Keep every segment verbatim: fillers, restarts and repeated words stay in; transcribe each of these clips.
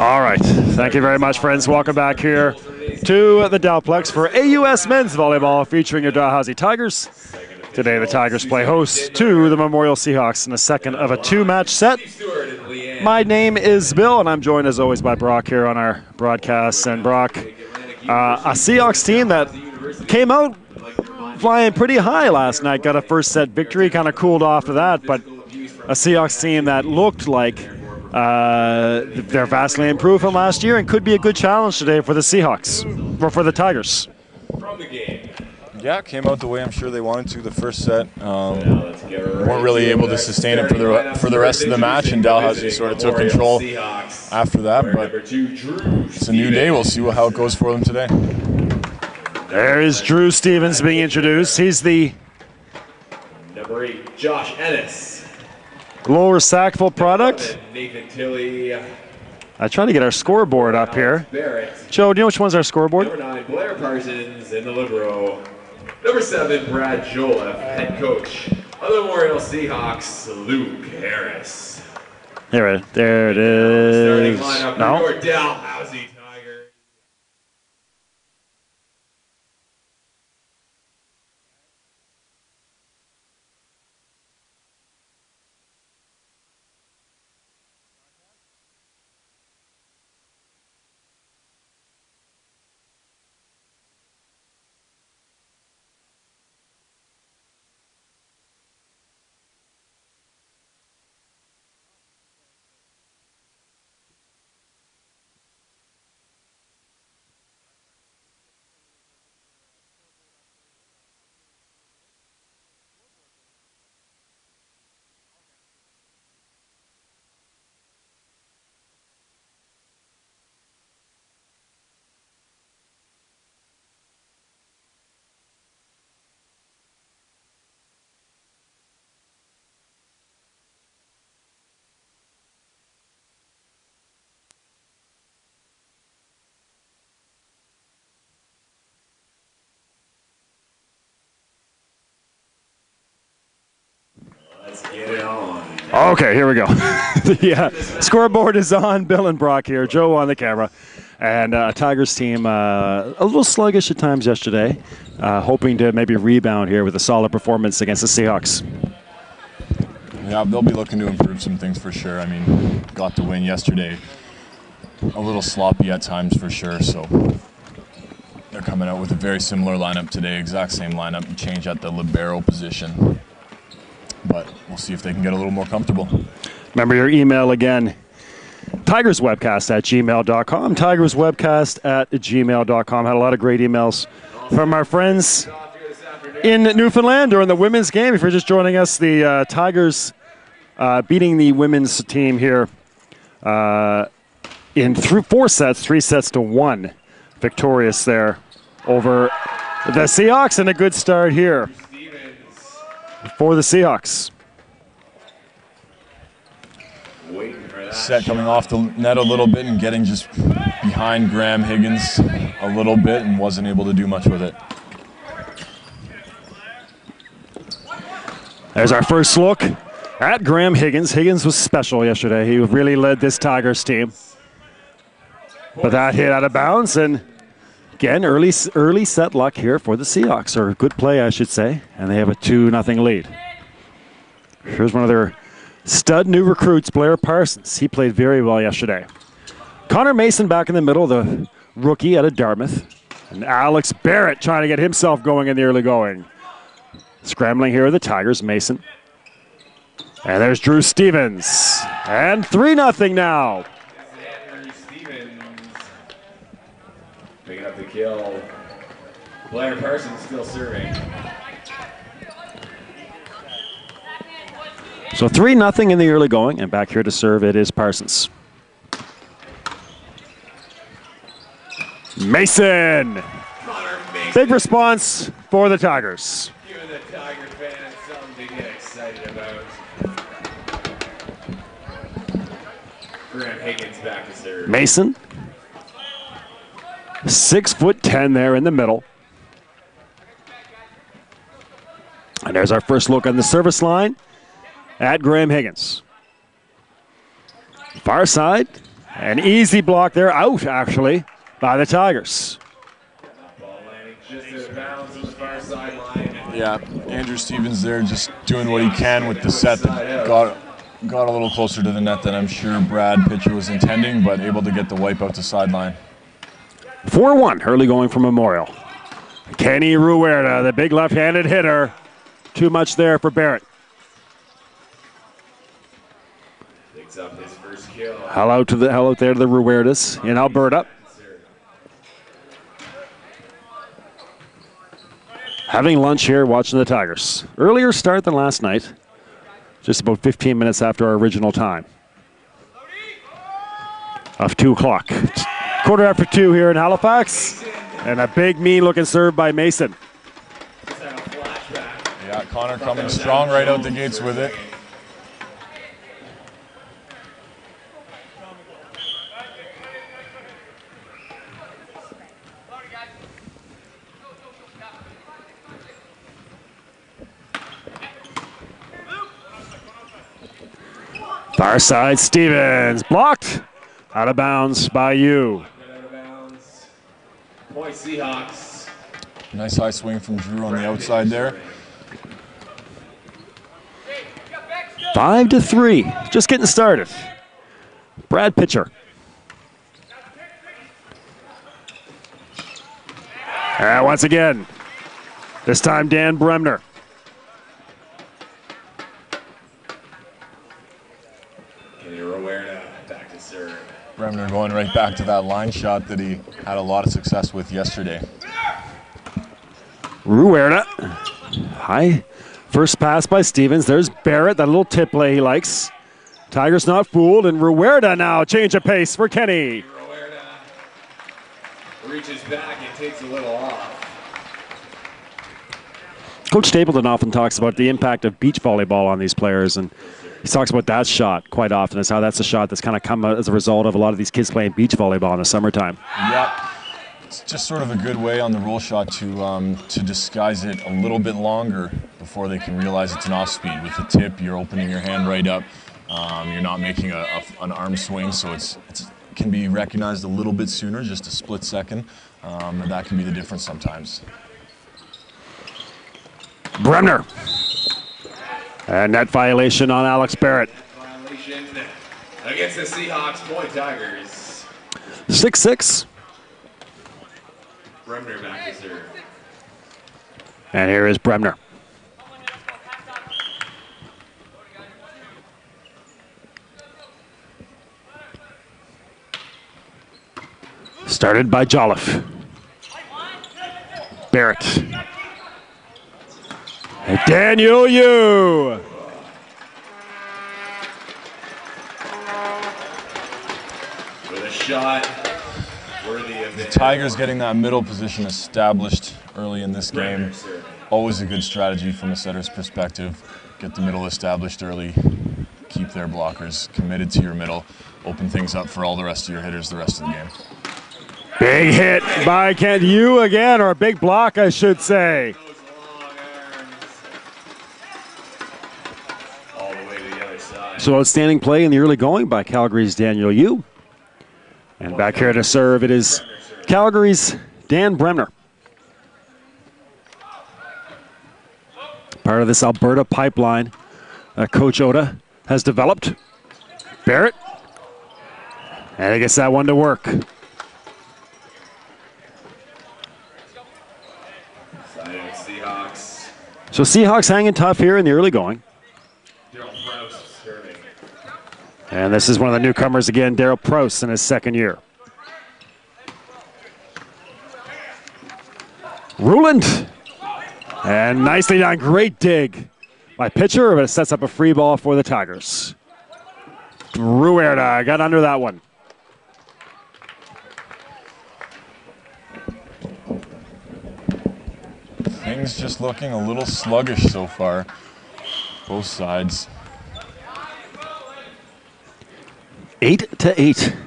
All right. Thank you very much, friends. Welcome back here to the Dalplex for A U S Men's Volleyball featuring your Dalhousie Tigers. Today, the Tigers play host to the Memorial Seahawks in the second of a two-match set. My name is Bill, and I'm joined, as always, by Brock here on our broadcasts. And Brock, uh, a Seahawks team that came out flying pretty high last night, got a first-set victory, kind of cooled off of that, but a Seahawks team that looked like Uh, they're vastly improved from last year and could be a good challenge today for the Seahawks, or for the Tigers. Yeah, came out the way I'm sure they wanted to the first set. Um, weren't really able to sustain it for the for the rest of the match, and Dalhousie sort of took control after that. But it's a new day. We'll see how it goes for them today. There is Drew Stevens being introduced. He's the number eight, Josh Ennis. Lower Sackville product. Nathan Tilley. I try to get our scoreboard up here. Joe, do you know which one's our scoreboard? Number nine, Blair Parsons in the libero. Number seven, Brad Joliffe, head coach of the Memorial Seahawks, Luke Harris. There it, there it is. Starting lineup No. for your Dalhousie Tigers. Let's get it on. Okay, here we go. The uh, scoreboard is on. Bill and Brock here. Joe on the camera. And uh, Tigers team uh, a little sluggish at times yesterday, uh, hoping to maybe rebound here with a solid performance against the Seahawks. Yeah, they'll be looking to improve some things for sure. I mean, got the win yesterday. A little sloppy at times for sure, so they're coming out with a very similar lineup today, exact same lineup, change at the libero position. But we'll see if they can get a little more comfortable. Remember your email again, tigerswebcast at gmail dot com, tigerswebcast at gmail dot com. Had a lot of great emails from our friends in Newfoundland during the women's game. If you're just joining us, the uh, Tigers uh, beating the women's team here uh, in through four sets, three sets to one. Victorious there over the Seahawks, and a good start here for the Seahawks. Set coming off the net a little bit and getting just behind Graham Higgins a little bit and wasn't able to do much with it. There's our first look at Graham Higgins. Higgins was special yesterday. He really led this Tigers team. But that hit out of bounds, and again, early early set luck here for the Seahawks, or good play, I should say, and they have a two nothing lead. Here's one of their stud new recruits, Blair Parsons. He played very well yesterday. Connor Mason back in the middle, the rookie out of Dartmouth. And Alex Barrett trying to get himself going in the early going. Scrambling here are the Tigers, Mason. And there's Drew Stevens. And three nothing now. Picking up the kill. Blair Parsons still serving. So three nothing in the early going, and back here to serve it is Parsons. Mason! Big response for the Tigers. Giving the Tiger fans something to get excited about. Graham Higgins back to serve. Mason. Six foot ten there in the middle. And there's our first look on the service line at Graham Higgins. Far side, An easy block there, out actually, by the Tigers. Ball landing just out of bounds on the far sideline. Yeah, Andrew Stevens there just doing what he can with the set that got, got a little closer to the net than I'm sure Brad pitcher was intending, but able to get the wipe out to sideline. four one, early going for Memorial. Kenny Ruerta, the big left-handed hitter. Too much there for Barrett. Picks up his first kill. Hello to the hello there to the Ruertas in Alberta. Having lunch here, watching the Tigers. Earlier start than last night. Just about fifteen minutes after our original time of two o'clock. Quarter after two here in Halifax. And a big, mean-looking serve by Mason. Yeah, Connor coming strong right out the gates with it. Far side, Stevens. Blocked. Out of bounds by you. Point Seahawks. Nice high swing from Drew on the outside there. Five to three. Just getting started. Brad pitcher. And once again, this time Dan Bremner. Back to serve. Bremner going right back to that line shot that he had a lot of success with yesterday. Ruerta. High first pass by Stevens. There's Barrett, that little tip play he likes. Tigers not fooled, and Ruerta now change of pace for Kenny. Ruerta reaches back and takes a little off. Coach Stapleton often talks about the impact of beach volleyball on these players, and he talks about that shot quite often, as how that's a shot that's kind of come as a result of a lot of these kids playing beach volleyball in the summertime. Yep. It's just sort of a good way on the roll shot to um, to disguise it a little bit longer before they can realize it's an off speed. With the tip, you're opening your hand right up. Um, you're not making a, a, an arm swing, so it's, it's can be recognized a little bit sooner, just a split second, um, and that can be the difference sometimes. Bremner. And net violation on Alex Barrett. Violation against the Seahawks. Point Tigers. six six. Bremner back to serve. And here is Bremner. Started by Jolliffe. Barrett. And Daniel Yu. With a shot worthy of the Tigers getting that middle position established early in this game. Always a good strategy from a setter's perspective. Get the middle established early. Keep their blockers committed to your middle. Open things up for all the rest of your hitters the rest of the game. Big hit by Kent Yu again, or a big block, I should say. All the way to the other side. So outstanding play in the early going by Calgary's Daniel Yu. And back here to serve, it is Calgary's Dan Bremner. Part of this Alberta pipeline that Coach Oda has developed. Barrett. And he gets that one to work. Seahawks. So Seahawks hanging tough here in the early going. And this is one of the newcomers again, Daryl Proust, in his second year. Ruland. And nicely done, great dig by pitcher, but it sets up a free ball for the Tigers. Ruerta got under that one. Things just looking a little sluggish so far, both sides. Eight to eight.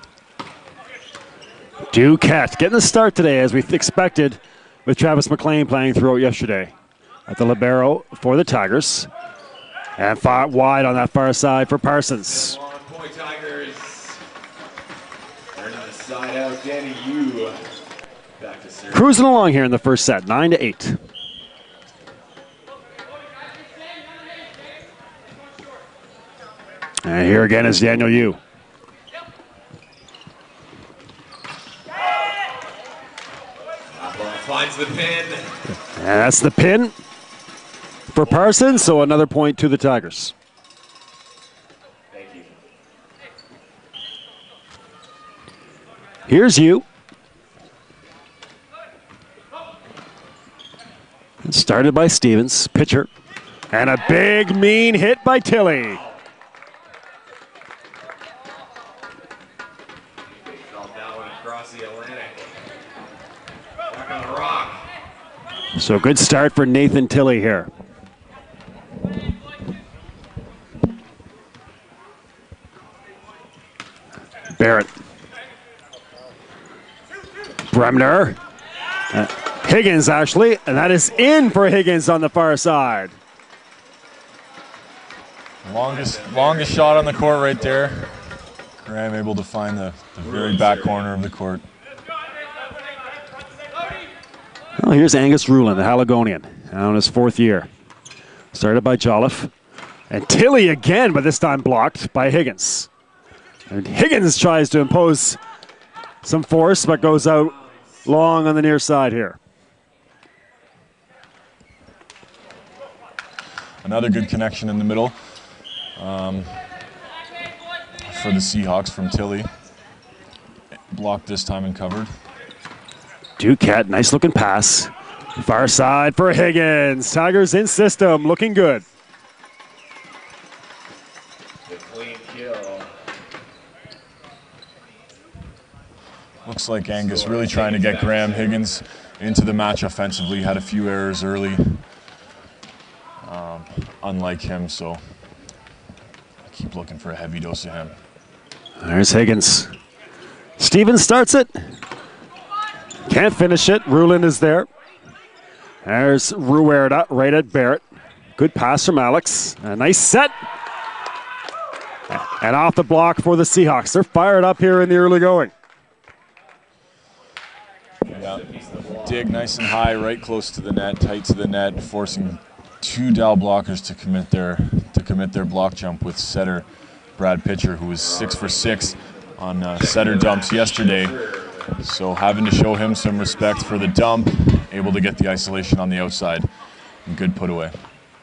Duquette getting the start today as we expected, with Travis McLean playing throughout yesterday at the libero for the Tigers. And far wide on that far side for Parsons. Point Tigers. Side out, Danny Yu. Back to serve. Cruising along here in the first set, nine to eight. And here again is Daniel Yu. Finds the pin. And that's the pin for Parsons, so another point to the Tigers. Thank you. Here's Yu. Started by Stevens, pitcher. And a big, mean hit by Tilly. Felt that one across the Atlantic. Back on the rock. So good start for Nathan Tilly here. Barrett. Bremner. Uh, Higgins, actually, and that is in for Higgins on the far side. Longest, longest shot on the court right there. Graham able to find the, the very back corner of the court. Well, here's Angus Rulin, the Haligonian, on his fourth year. Started by Jolliffe. And Tilly again, but this time blocked by Higgins. And Higgins tries to impose some force, but goes out long on the near side here. Another good connection in the middle um, for the Seahawks from Tilly. Blocked this time and covered. Duquette, nice looking pass. Far side for Higgins. Tigers in system, looking good. The clean kill. Looks like Angus really trying to get Graham Higgins into the match offensively. Had a few errors early, um, unlike him, so keep looking for a heavy dose of him. There's Higgins. Stevens starts it. Can't finish it. Rulin is there. There's Ruerda right at Barrett. Good pass from Alex. A nice set. And off the block for the Seahawks. They're fired up here in the early going. Yeah. Dig nice and high, right close to the net, tight to the net, forcing two Dal blockers to commit their to commit their block jump with setter Brad Pitcher, who was six for six on uh, setter dumps yesterday. So having to show him some respect for the dump, able to get the isolation on the outside. And good put away.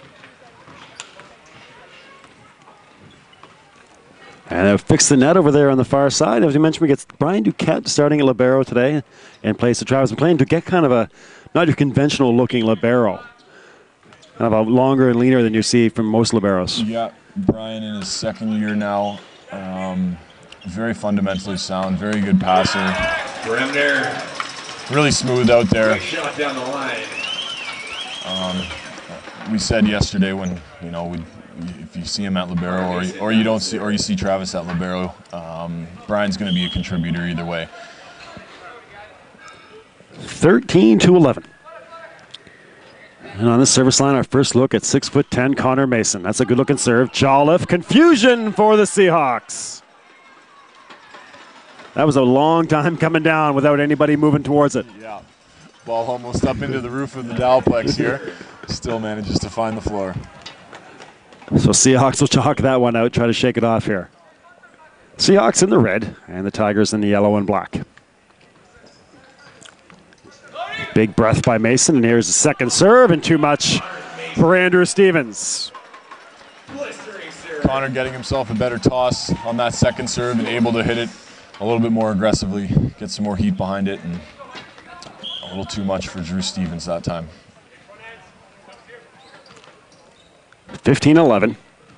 And they'll fix the net over there on the far side. As you mentioned, we get Brian Duquette starting at libero today in place of Travis McLean. Duquette kind of a, not your conventional looking libero. Kind of a longer and leaner than you see from most liberos. Yeah, Brian in his second year now. Um, very fundamentally sound, very good passer. Bremner. Really smooth out there. Quick shot down the line. Um, we said yesterday when, you know, we, if you see him at libero or, or you don't see, or you see Travis at libero, um, Brian's going to be a contributor either way. thirteen to eleven. And on the service line, our first look at six foot ten Connor Mason. That's a good looking serve. Jolliffe, confusion for the Seahawks. That was a long time coming down without anybody moving towards it. Yeah, ball almost up into the roof of the Dalplex here. Still manages to find the floor. So Seahawks will chalk that one out, try to shake it off here. Seahawks in the red and the Tigers in the yellow and black. Big breath by Mason, and here's the second serve, and too much for Andrew Stevens. Connor getting himself a better toss on that second serve and able to hit it a little bit more aggressively, get some more heat behind it, and a little too much for Drew Stevens that time. fifteen eleven.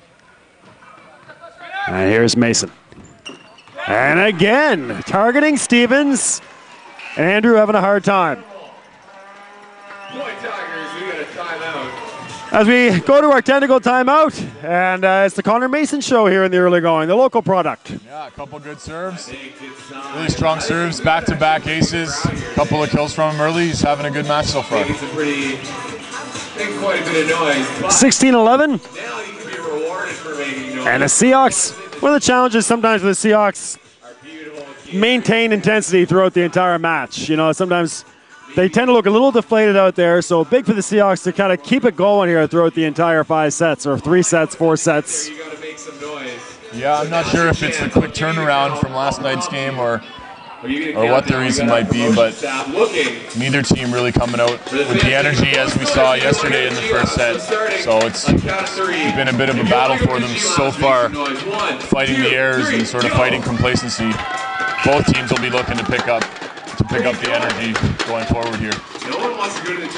And here's Mason. And again, targeting Stevens. And Andrew having a hard time. Boy, Tigers, we got a timeout. As we go to our technical timeout, and uh, it's the Connor Mason show here in the early going, the local product. Yeah, a couple good serves. Really strong serves, back-to-back aces. A couple of kills from him early. He's having a good match so far. Making some pretty, making quite a bit of noise. sixteen eleven. Now you can be rewarded for making noise. And the Seahawks, one of the challenges sometimes with the Seahawks, maintain intensity throughout the entire match. You know, sometimes they tend to look a little deflated out there, so big for the Seahawks to kind of keep it going here throughout the entire five sets, or three sets, four sets. Yeah, I'm not sure if it's the quick turnaround from last night's game or or what the reason might be, but neither team really coming out with the energy as we saw yesterday in the first set. So it's been a bit of a battle for them so far, fighting the errors and sort of fighting complacency. Both teams will be looking to pick up to pick up the energy going forward here. No one wants to go to the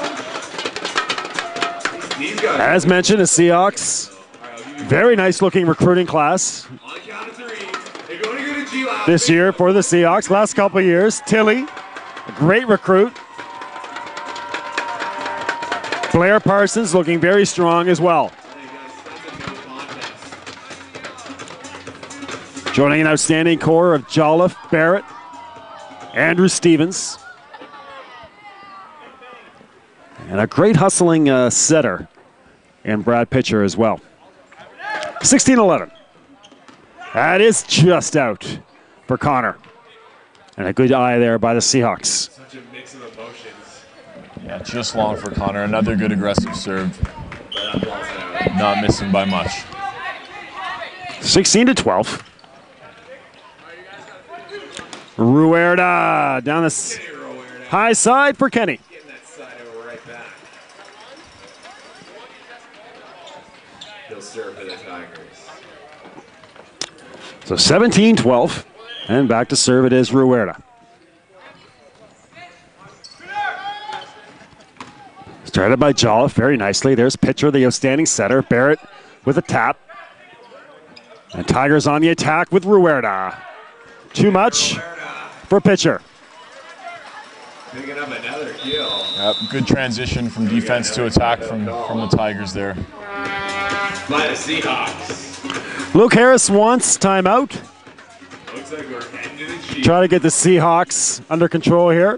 G Lab. As mentioned, the Seahawks, very nice looking recruiting class this year for the Seahawks. Last couple of years, Tilly, a great recruit. Blair Parsons looking very strong as well. Joining an outstanding core of Jolliffe, Barrett, Andrew Stevens, and a great hustling uh, setter in Brad Pitcher as well. sixteen eleven. That is just out for Connor. And a good eye there by the Seahawks. Such a mix of emotions. Yeah, just long for Connor. Another good aggressive serve. Not missing by much. sixteen to twelve. Ruerda down the high side for Kenny. Getting that side over right back. He'll serve for the Tigers. So seventeen twelve, and back to serve it is Ruerda. Started by Jolliffe very nicely. There's Pitcher, the outstanding setter. Barrett with a tap. And Tigers on the attack with Ruerda. Too much for Pitcher. Picking up another kill. Yep, good transition from defense to attack from, from the Tigers there. By the Seahawks. Luke Harris wants timeout. Looks like we're heading to the Chiefs. Try to get the Seahawks under control here.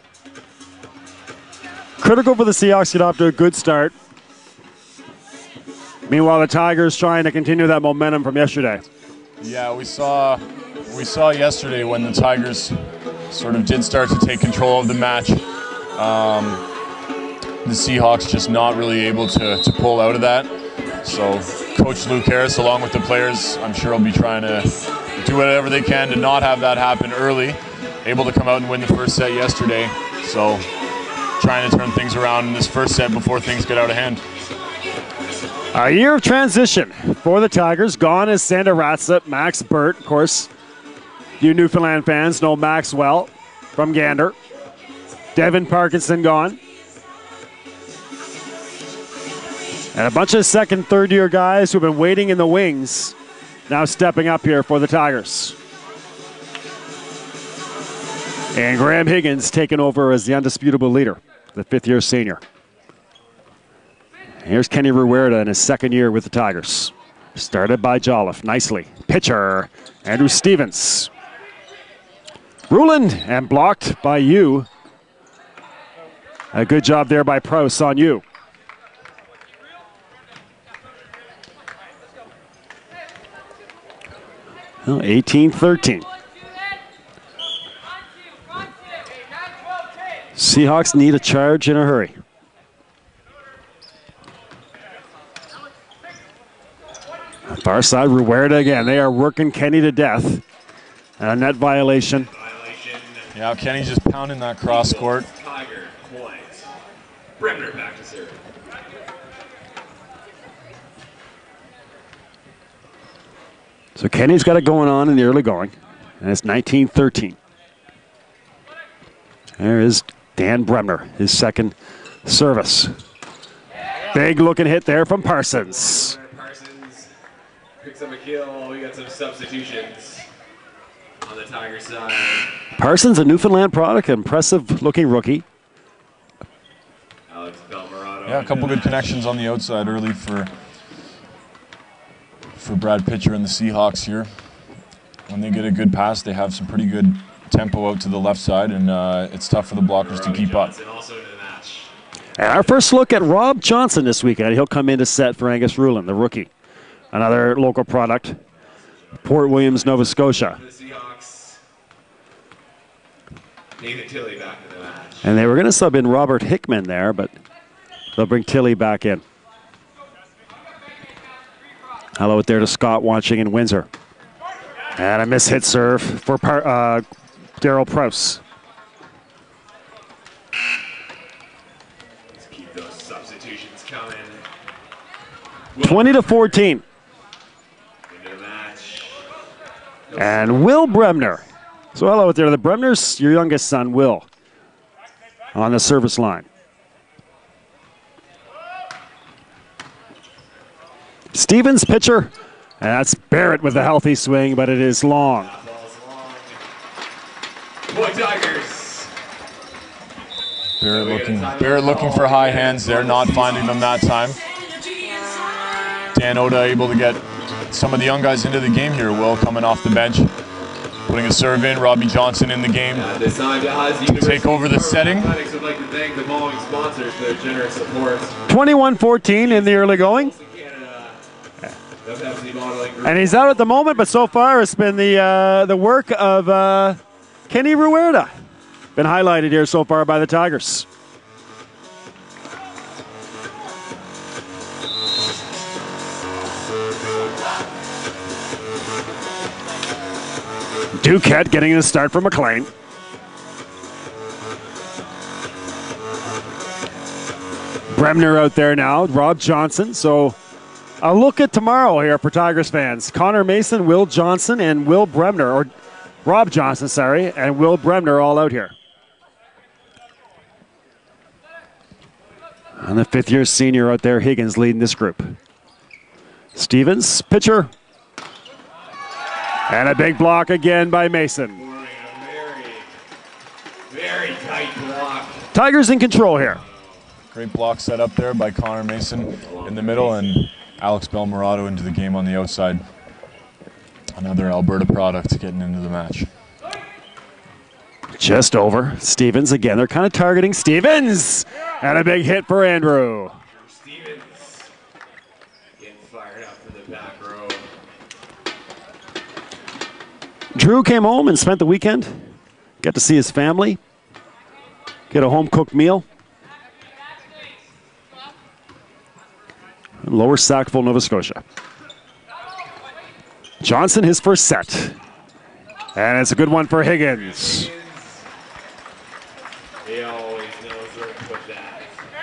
Critical for the Seahawks to get off to a good start. Meanwhile, the Tigers trying to continue that momentum from yesterday. Yeah, we saw we saw yesterday when the Tigers sort of did start to take control of the match. Um, the Seahawks just not really able to, to pull out of that. So Coach Luke Harris, along with the players, I'm sure will be trying to do whatever they can to not have that happen early. Able to come out and win the first set yesterday. So trying to turn things around in this first set before things get out of hand. A year of transition for the Tigers. Gone is Sandra Ratzip, Max Burt. Of course, you Newfoundland fans know Max well from Gander. Devin Parkinson gone. And a bunch of second, third year guys who've been waiting in the wings now stepping up here for the Tigers. And Graham Higgins taking over as the undisputable leader, the fifth year senior. Here's Kenny Ruerda in his second year with the Tigers. Started by Jolliffe, nicely. Pitcher, Andrew Stevens. Ruland, and blocked by you. A good job there by Prouse on you. Well, eighteen thirteen. Seahawks need a charge in a hurry. Far side, Ruerda again. They are working Kenny to death. And a net violation. Yeah, Kenny's just pounding that cross court. Tiger points. Bremner back to serve. So Kenny's got it going on in the early going. And it's nineteen thirteen. There is Dan Bremner, his second service. Big looking hit there from Parsons. Parsons picks up a kill. We got some substitutions on the Tiger side. Parsons, a Newfoundland product, impressive looking rookie. Alex Belmorado. Yeah, a couple good connections on the outside early for for Brad Pitcher and the Seahawks here. When they get a good pass, they have some pretty good tempo out to the left side, and uh, it's tough for the blockers to keep up. And our first look at Rob Johnson this weekend. He'll come in to set for Angus Ruland, the rookie. Another local product, Port Williams, Nova Scotia. Nathan Tilley back in the match. And they were going to sub in Robert Hickman there, but they'll bring Tilley back in. Hello out there to Scott watching in Windsor. And a miss hit serve for uh, Daryl Prowse. Let's keep those substitutions coming. twenty to fourteen. Into the match. And Will Bremner. So hello out there. The Bremner's your youngest son, Will, on the service line. Stevens pitcher. And that's Barrett with a healthy swing, but it is long. Boy Tigers. Barrett looking, Barrett looking for high hands. They're not finding them that time. Dan Oda able to get some of the young guys into the game here. Will coming off the bench, putting a serve in. Robbie Johnson in the game Uh, this time, Dalhousie to take over the setting. Athletics would like to thank the following sponsors for their generous support. twenty-one fourteen in the early going. Canada, the Pepsi Bottling Group. And he's out at the moment, but so far it's been the uh, the work of uh, Kenny Ruerda. Been highlighted here so far by the Tigers. Duquette getting the start for McLean. Bremner out there now, Rob Johnson. So a look at tomorrow here for Tigers fans. Connor Mason, Will Johnson, and Will Bremner, or Rob Johnson, sorry, and Will Bremner all out here. And the fifth year senior out there, Higgins, leading this group. Stevens, pitcher. And a big block again by Mason. Very, very tight block. Tigers in control here. Great block set up there by Connor Mason in the middle, and Alex Belmorato into the game on the outside. Another Alberta product getting into the match. Just over. Stevens again. They're kind of targeting Stevens. And a big hit for Andrew. Stevens getting fired up for the back row. Drew came home and spent the weekend. Got to see his family. Get a home-cooked meal. Lower Sackville, Nova Scotia. Johnson, his first set. And it's a good one for Higgins. He always knows where to put that.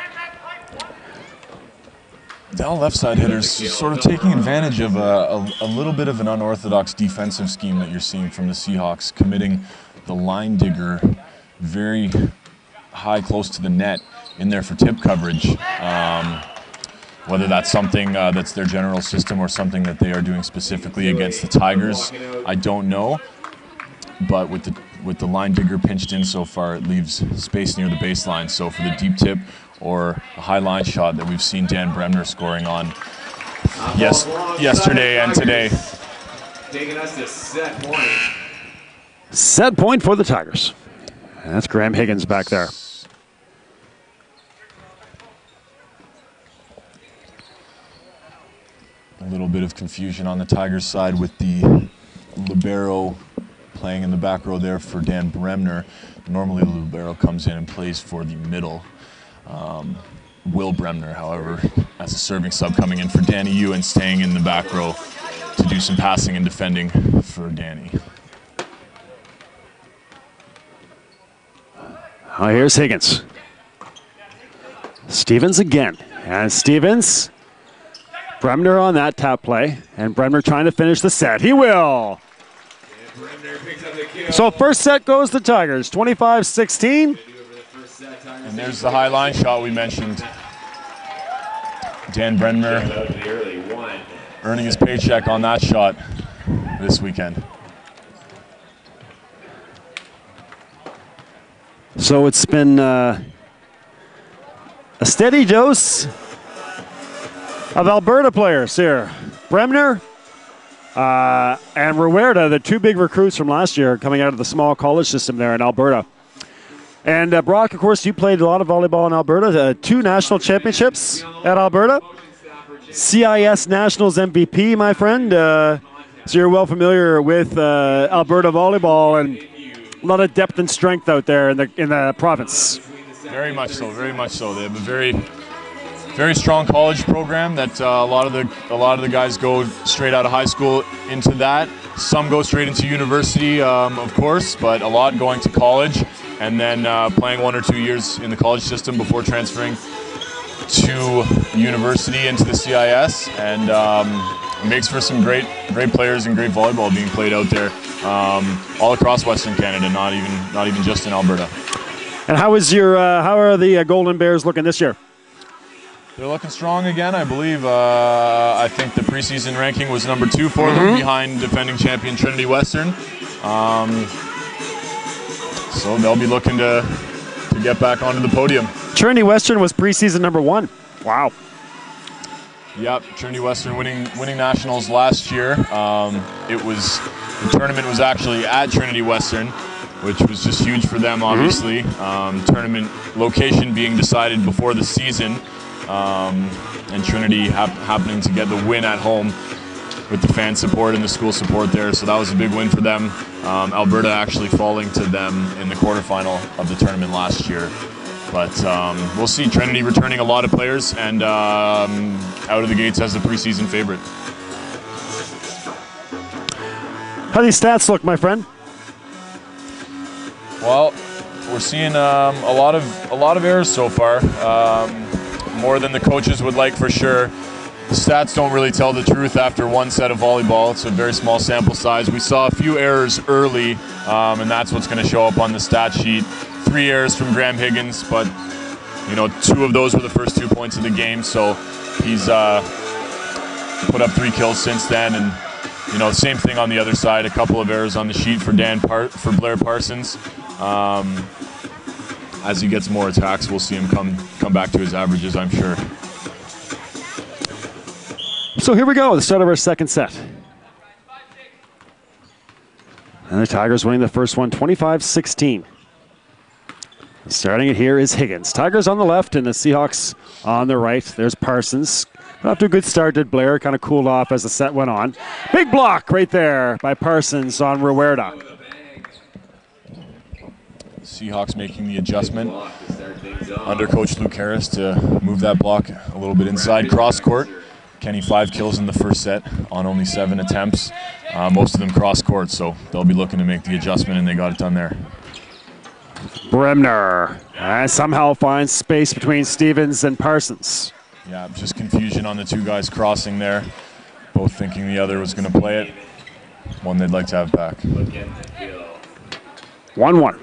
Dal left side hitters sort of taking advantage of a, a, a little bit of an unorthodox defensive scheme that you're seeing from the Seahawks, committing the line digger very high close to the net in there for tip coverage. Um, whether that's something uh, that's their general system or something that they are doing specifically against the Tigers, I don't know. But with the with the line digger pinched in so far, it leaves space near the baseline. So for the deep tip or a high line shot that we've seen Dan Bremner scoring on yes yesterday and today. Taking us to set point. Set point for the Tigers. And that's Graham Higgins back there. A little bit of confusion on the Tigers side with the libero playing in the back row there for Dan Bremner. Normally the libero comes in and plays for the middle. Um, Will Bremner, however, as a serving sub coming in for Danny Ewan, staying in the back row to do some passing and defending for Danny. Oh, here's Higgins. Stevens again. And Stevens, Bremner on that tap play. And Bremner trying to finish the set. He will. So first set goes to Tigers, twenty-five sixteen. And there's the high line shot we mentioned. Dan Bremner earning his paycheck on that shot this weekend. So it's been uh, a steady dose of Alberta players here. Bremner uh, and Ruerda, the two big recruits from last year coming out of the small college system there in Alberta. And uh, Brock, of course, you played a lot of volleyball in Alberta. Uh, two national championships at Alberta. C I S Nationals M V P, my friend. Uh, so you're well familiar with uh, Alberta volleyball. And a lot of depth and strength out there in the in the province. Very much so, very much so. They have a very, very strong college program that uh, a lot of the a lot of the guys go straight out of high school into that. Some go straight into university, um, of course, but a lot going to college and then uh, playing one or two years in the college system before transferring to university into the C I S, and um, it makes for some great, great players and great volleyball being played out there um, all across Western Canada, not even not even just in Alberta. And how is your uh, how are the uh, Golden Bears looking this year? They're looking strong again, I believe. Uh, I think the preseason ranking was number two for mm-hmm. them, behind defending champion Trinity Western. Um, so they'll be looking to to get back onto the podium. Trinity Western was preseason number one. Wow. Yep, Trinity Western winning winning nationals last year. Um, it was the tournament was actually at Trinity Western, which was just huge for them, obviously. Mm-hmm. um, tournament location being decided before the season, um, and Trinity hap happening to get the win at home with the fan support and the school support there. So that was a big win for them. Um, Alberta actually falling to them in the quarterfinal of the tournament last year. But um, we'll see. Trinity returning a lot of players and um, out of the gates as the preseason favorite. How do these stats look, my friend? Well, we're seeing um, a lot of a lot of errors so far, um, more than the coaches would like for sure. The stats don't really tell the truth after one set of volleyball. It's a very small sample size. We saw a few errors early, um, and that's what's going to show up on the stat sheet. Three errors from Graham Higgins, but you know, two of those were the first two points of the game. So he's uh, put up three kills since then, and you know, same thing on the other side. A couple of errors on the sheet for Dan Par for Blair Parsons. Um, as he gets more attacks, we'll see him come come back to his averages, I'm sure. So here we go, the start of our second set. And the Tigers winning the first one, twenty-five sixteen. Starting it here is Higgins. Tigers on the left and the Seahawks on the right. There's Parsons. After a good start, did Blair kind of cooled off as the set went on. Big block right there by Parsons on Ruerda. Seahawks making the adjustment under Coach Luke Harris to move that block a little bit inside cross court. Kenny five kills in the first set on only seven attempts, uh, most of them cross court, so they'll be looking to make the adjustment, and they got it done there. Bremner uh, somehow finds space between Stevens and Parsons. Yeah, just confusion on the two guys crossing there, both thinking the other was going to play it. One they'd like to have back. one one.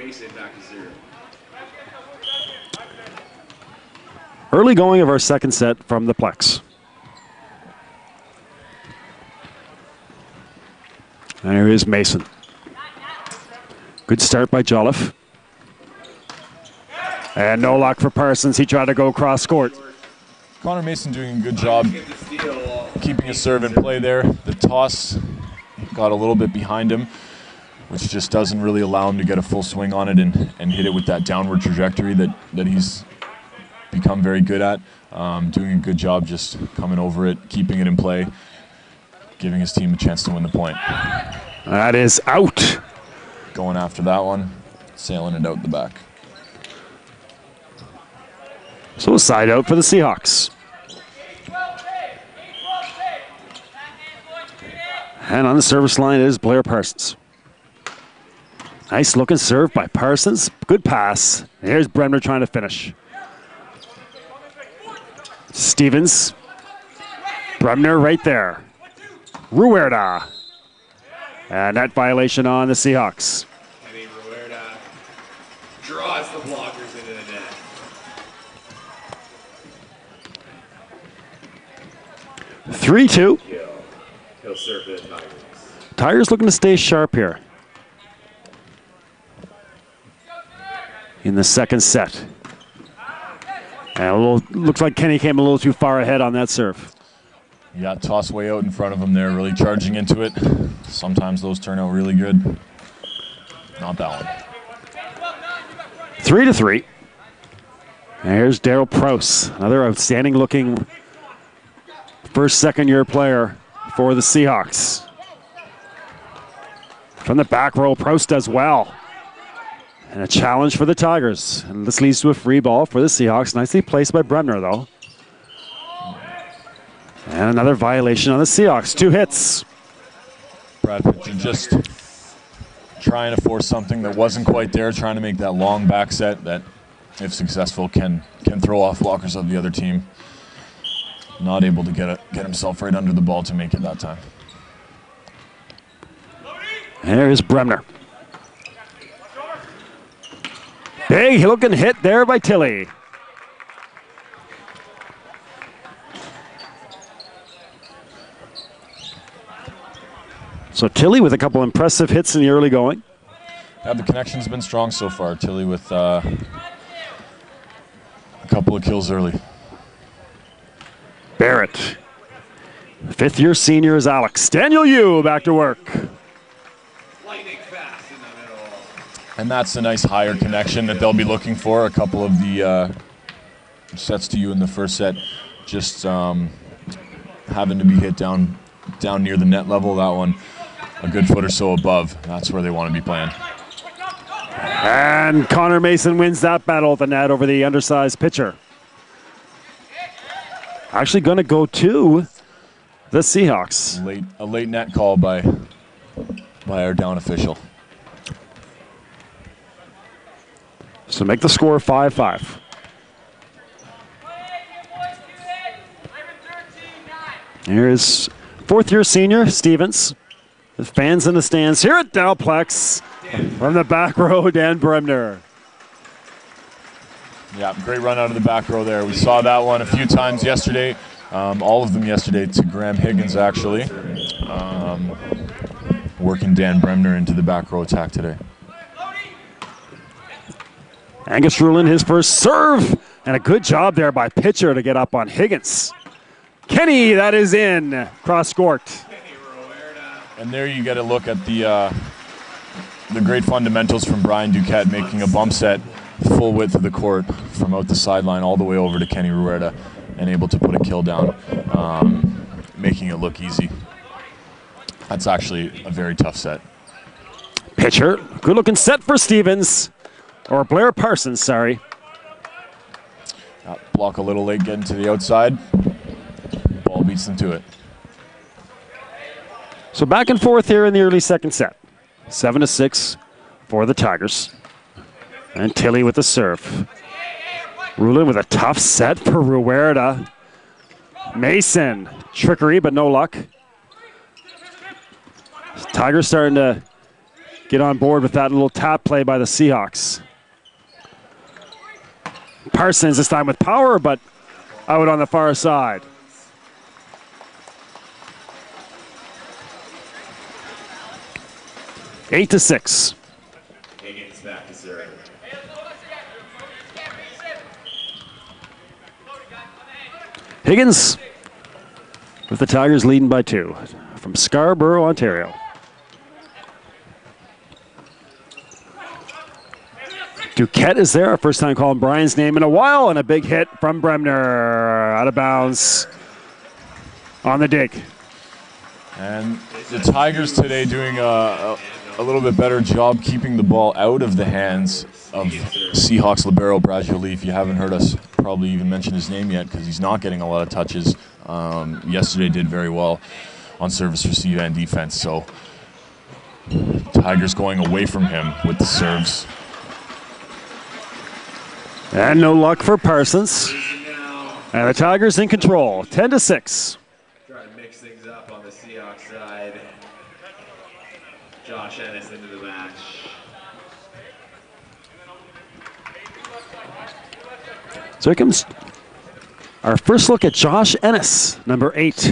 Early going of our second set from the Plex. And here is Mason. Good start by Jolliffe. And no luck for Parsons. He tried to go cross court. Connor Mason doing a good job keeping his serve in play there. The toss got a little bit behind him, which just doesn't really allow him to get a full swing on it and, and hit it with that downward trajectory that, that he's become very good at. Um, doing a good job just coming over it, keeping it in play, giving his team a chance to win the point. That is out. Going after that one, sailing it out the back. So a side out for the Seahawks. And on the service line is Blair Parsons. Nice looking serve by Parsons. Good pass. Here's Bremner trying to finish. Stevens. Bremner right there. Ruerda. And that violation on the Seahawks. I mean, Ruerda draws the blockers into the net. three two. He'll serve the Tigers. Tigers looking to stay sharp here in the second set. And a little, looks like Kenny came a little too far ahead on that serve. Yeah, toss way out in front of him there, really charging into it. Sometimes those turn out really good. Not that one. Three to three. And here's Daryl Prouse, another outstanding looking first, second year player for the Seahawks. From the back row, Proust does well. And a challenge for the Tigers. And this leads to a free ball for the Seahawks. Nicely placed by Bremner, though. And another violation on the Seahawks. Two hits. Brad Pitcher just trying to force something that wasn't quite there, trying to make that long back set that, if successful, can can throw off blockers of the other team. Not able to get it, get himself right under the ball to make it that time. There is Bremner. Big looking hit there by Tilly. So Tilly with a couple impressive hits in the early going. Yeah, the connection's been strong so far. Tilly with uh, a couple of kills early. Barrett. Fifth year senior is Alex. Daniel Yu back to work. And that's a nice higher connection that they'll be looking for. A couple of the uh, sets to you in the first set, just um, having to be hit down, down near the net level. That one, a good foot or so above. That's where they want to be playing. And Connor Mason wins that battle at the net over the undersized pitcher. Actually going to go to the Seahawks. Late, a late net call by, by our down official. So make the score five five. Here is fourth year senior Stevens. The fans in the stands here at Dalplex. From the back row, Dan Bremner. Yeah, great run out of the back row there. We saw that one a few times yesterday. Um, all of them yesterday to Graham Higgins, actually. Um, working Dan Bremner into the back row attack today. Angus Rulin, his first serve, and a good job there by pitcher to get up on Higgins. Kenny, that is in, cross court. And there you get a look at the uh, the great fundamentals from Brian Duquette, making a bump set full width of the court from out the sideline all the way over to Kenny Rueda, and able to put a kill down, um, making it look easy. That's actually a very tough set. Pitcher, good looking set for Stevens. Or Blair Parsons, sorry. Uh, block a little late, getting to the outside. Ball beats them to it. So back and forth here in the early second set. Seven to six for the Tigers. And Tilly with the serve. Rulin with a tough set for Rueda. Mason, trickery, but no luck. Tigers starting to get on board with that little tap play by the Seahawks. Parsons this time with power, but out on the far side. Eight to six. Higgins back to serve. Higgins with the Tigers leading by two from Scarborough, Ontario. Duquette is there, first time calling Brian's name in a while, and a big hit from Bremner out of bounds on the dig. And the Tigers today doing a, a, a little bit better job keeping the ball out of the hands of Seahawks libero Brad Jolie. If you haven't heard us probably even mention his name yet, because he's not getting a lot of touches. Um, yesterday did very well on service, receive, and defense. So Tigers going away from him with the serves. And no luck for Parsons. And the Tigers in control, ten to six. Trying to mix things up on the Seahawks side. Josh Ennis into the match. So here comes our first look at Josh Ennis, number eight.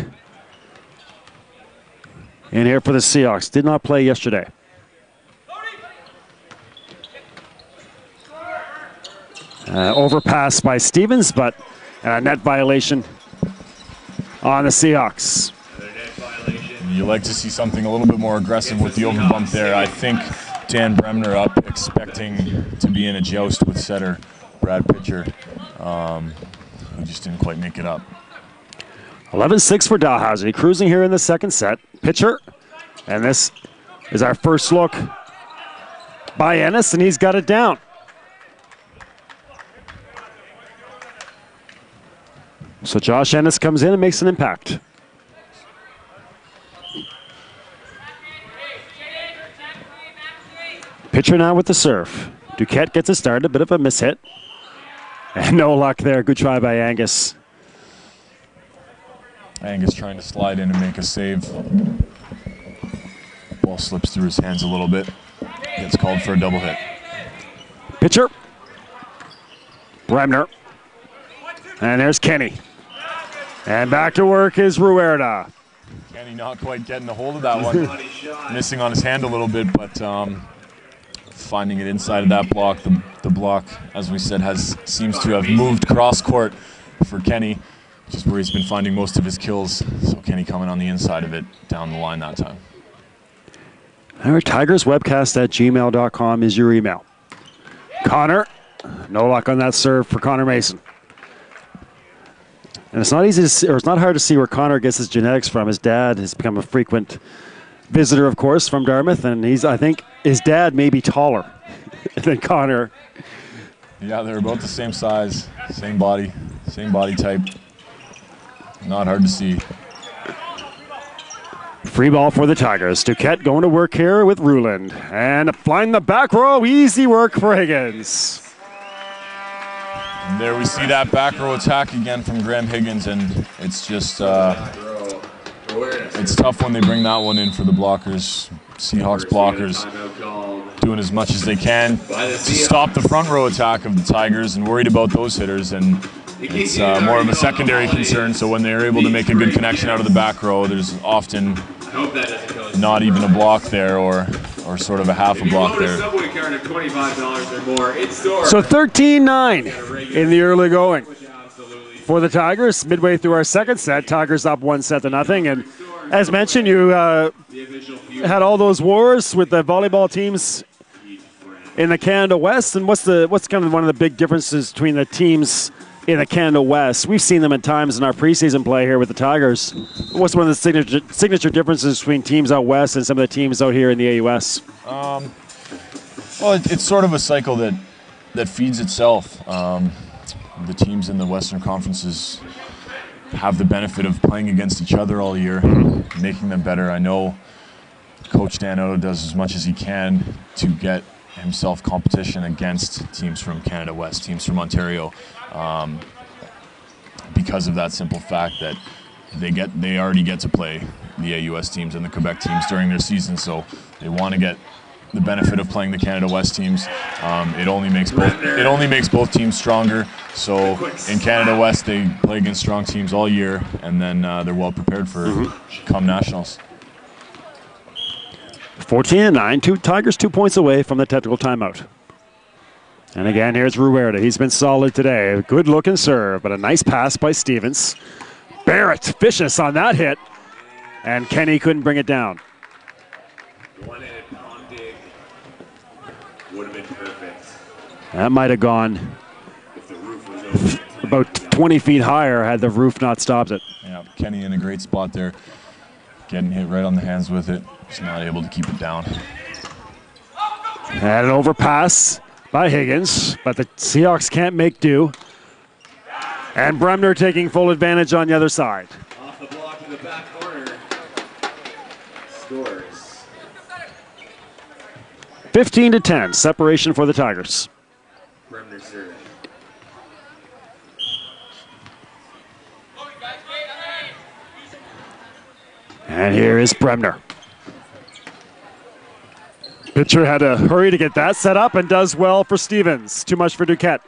In here for the Seahawks. Did not play yesterday. Uh, overpass by Stevens, but a net violation on the Seahawks. You like to see something a little bit more aggressive with the overbump there. I think Dan Bremner up, expecting to be in a joust with setter Brad Pitcher. Um, we just didn't quite make it up. eleven six for Dalhousie, cruising here in the second set. Pitcher, and this is our first look by Ennis, and he's got it down. So Josh Ennis comes in and makes an impact. Pitcher now with the serve. Duquette gets it started, a bit of a mishit. And no luck there. Good try by Angus. Angus trying to slide in and make a save. Ball slips through his hands a little bit. Gets called for a double hit. Pitcher. Bremner. And there's Kenny. And back to work is Ruerda. Kenny not quite getting a hold of that one. Missing on his hand a little bit, but um, finding it inside of that block. The, the block, as we said, has seems to have moved cross court for Kenny, which is where he's been finding most of his kills. So Kenny coming on the inside of it down the line that time. Our Tigers webcast at gmail dot com is your email. Connor, no luck on that serve for Connor Mason. And it's not easy to see, or it's not hard to see where Connor gets his genetics from. His dad has become a frequent visitor, of course, from Dartmouth, and he's, I think, his dad may be taller than Connor. Yeah, they're about the same size, same body, same body type. Not hard to see. Free ball for the Tigers. Duquette going to work here with Ruland. And flying the back row, easy work for Higgins. And there we see that back row attack again from Graham Higgins, and it's just, uh, it's tough when they bring that one in for the blockers. Seahawks blockers doing as much as they can to stop the front row attack of the Tigers, and worried about those hitters, and it's uh, more of a secondary concern. So when they're able to make a good connection out of the back row, there's often not even a block there, or or sort of a half a block there. So thirteen nine in the early going for the Tigers. Midway through our second set, Tigers up one set to nothing. And as mentioned, you uh, had all those wars with the volleyball teams in the Canada West. And what's the what's kind of one of the big differences between the teams in the Canada West? We've seen them at times in our preseason play here with the Tigers. What's one of the signature, signature differences between teams out west and some of the teams out here in the A U S? Um, well, it, it's sort of a cycle that that feeds itself. Um, the teams in the Western Conferences have the benefit of playing against each other all year, making them better. I know Coach Dan Odo does as much as he can to get himself competition against teams from Canada West, teams from Ontario, um, because of that simple fact that they get they already get to play the A U S teams and the Quebec teams during their season, so they want to get the benefit of playing the Canada West teams. Um, it only makes both it only makes both teams stronger. So in Canada West, they play against strong teams all year, and then uh, they're well prepared for mm-hmm. come nationals. fourteen and nine, two Tigers two points away from the technical timeout. And again, here's Ruerda. He's been solid today. Good looking serve, but a nice pass by Stevens. Barrett vicious on that hit, and Kenny couldn't bring it down. One-handed palm dig would have been perfect. That might have gone if the roof was open. About twenty feet higher had the roof not stopped it. Yeah, Kenny in a great spot there, getting hit right on the hands with it. He's not able to keep it down. And an overpass by Higgins, but the Seahawks can't make do. And Bremner taking full advantage on the other side. Off the block in the back corner. Scores. fifteen to ten, separation for the Tigers. Bremner serve. And here is Bremner. Pitcher had to hurry to get that set up and does well for Stevens. Too much for Duquette.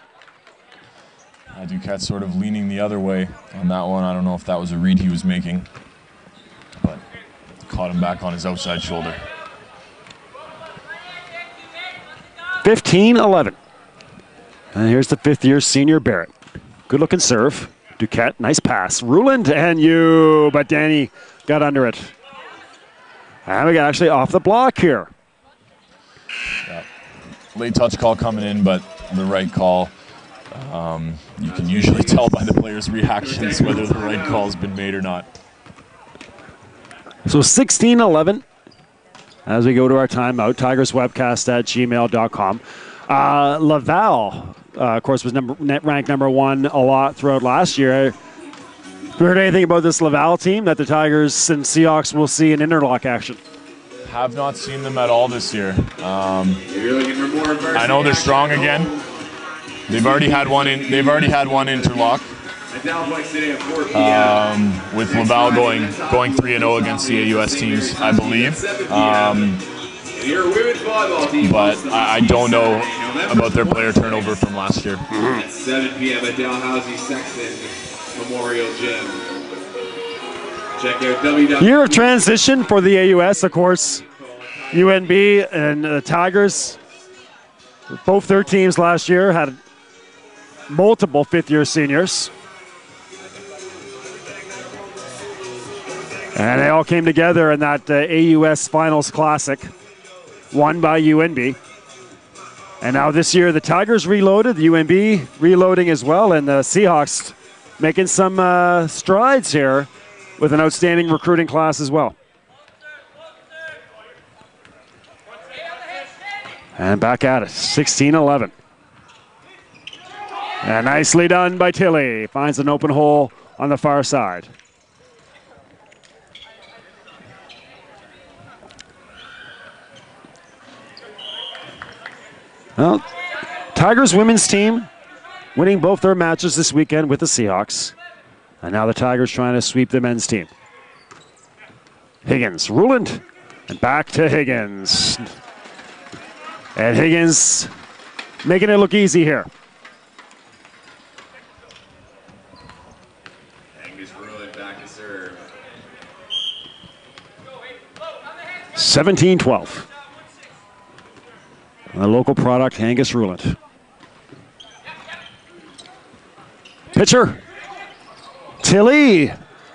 Uh, Duquette sort of leaning the other way on that one. I don't know if that was a read he was making, but caught him back on his outside shoulder. fifteen eleven. And here's the fifth year senior Barrett. Good looking serve. Duquette, nice pass. Ruland and you, but Danny got under it. And we got actually off the block here. Yeah. Late touch call coming in, but the right call. Um, you can usually tell by the players' reactions whether the right call has been made or not. So sixteen eleven. as we go to our timeout. Tigerswebcast at gmail dot com. Uh, Laval, uh, of course, was number, net ranked number one a lot throughout last year. Have you heard anything about this Laval team that the Tigers and Seahawks will see in interlock action? Have not seen them at all this year. Um, I know they're strong again. They've already had one in. They've already had one interlock. Um, with Laval going going three and zero against the A U S teams, I believe. Um, but I, I don't know about their player turnover from last year. At seven p m at Dalhousie Sexton Memorial Gym. Check out w w w. Year of transition for the A U S, of course. U N B and the Tigers, both their teams last year had multiple fifth-year seniors. And they all came together in that uh, A U S Finals Classic, won by U N B. And now this year, the Tigers reloaded, the U N B reloading as well, and the Seahawks making some uh, strides here with an outstanding recruiting class as well. And back at it, sixteen eleven. And nicely done by Tilly. Finds an open hole on the far side. Well, Tigers women's team winning both their matches this weekend with the Seahawks. And now the Tigers trying to sweep the men's team. Higgins, Ruland, and back to Higgins. And Higgins making it look easy here. Angus Ruland back to serve. seventeen twelve. The local product, Angus Ruland. Pitcher, Tilly.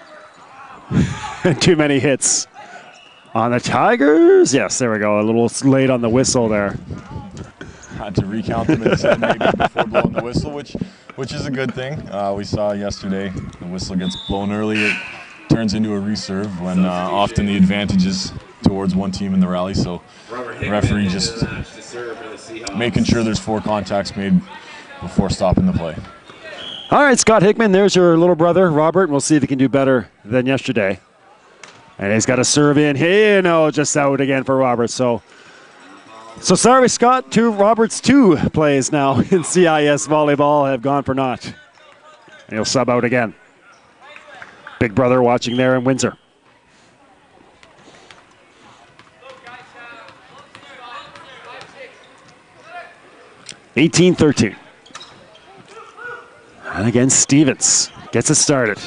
Too many hits on the Tigers. Yes, there we go. A little late on the whistle there. Had to recount them in his head maybe before blowing the whistle, which which is a good thing. Uh, we saw yesterday the whistle gets blown early. It turns into a reserve when uh, often the advantage is towards one team in the rally. So the referee just making sure there's four contacts made before stopping the play. All right, Scott Hickman, there's your little brother, Robert, and we'll see if he can do better than yesterday. And he's got a serve in. Hey, no, just out again for Robert. So, so sorry, Scott. Two Robert's two plays now in C I S volleyball have gone for naught. And he'll sub out again. Big brother watching there in Windsor. eighteen thirteen. And again, Stevens gets it started.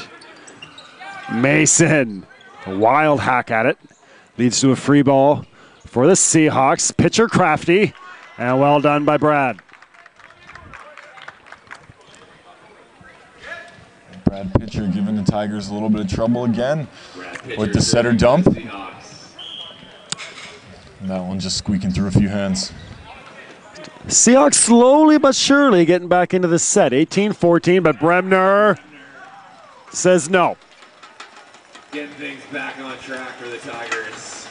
Mason, a wild hack at it. Leads to a free ball for the Seahawks. Pitcher crafty, and well done by Brad. Brad Pitcher giving the Tigers a little bit of trouble again with the setter dump. And that one just squeaking through a few hands. Seahawks slowly but surely getting back into the set. eighteen fourteen, but Bremner says no. Getting things back on track for the Tigers.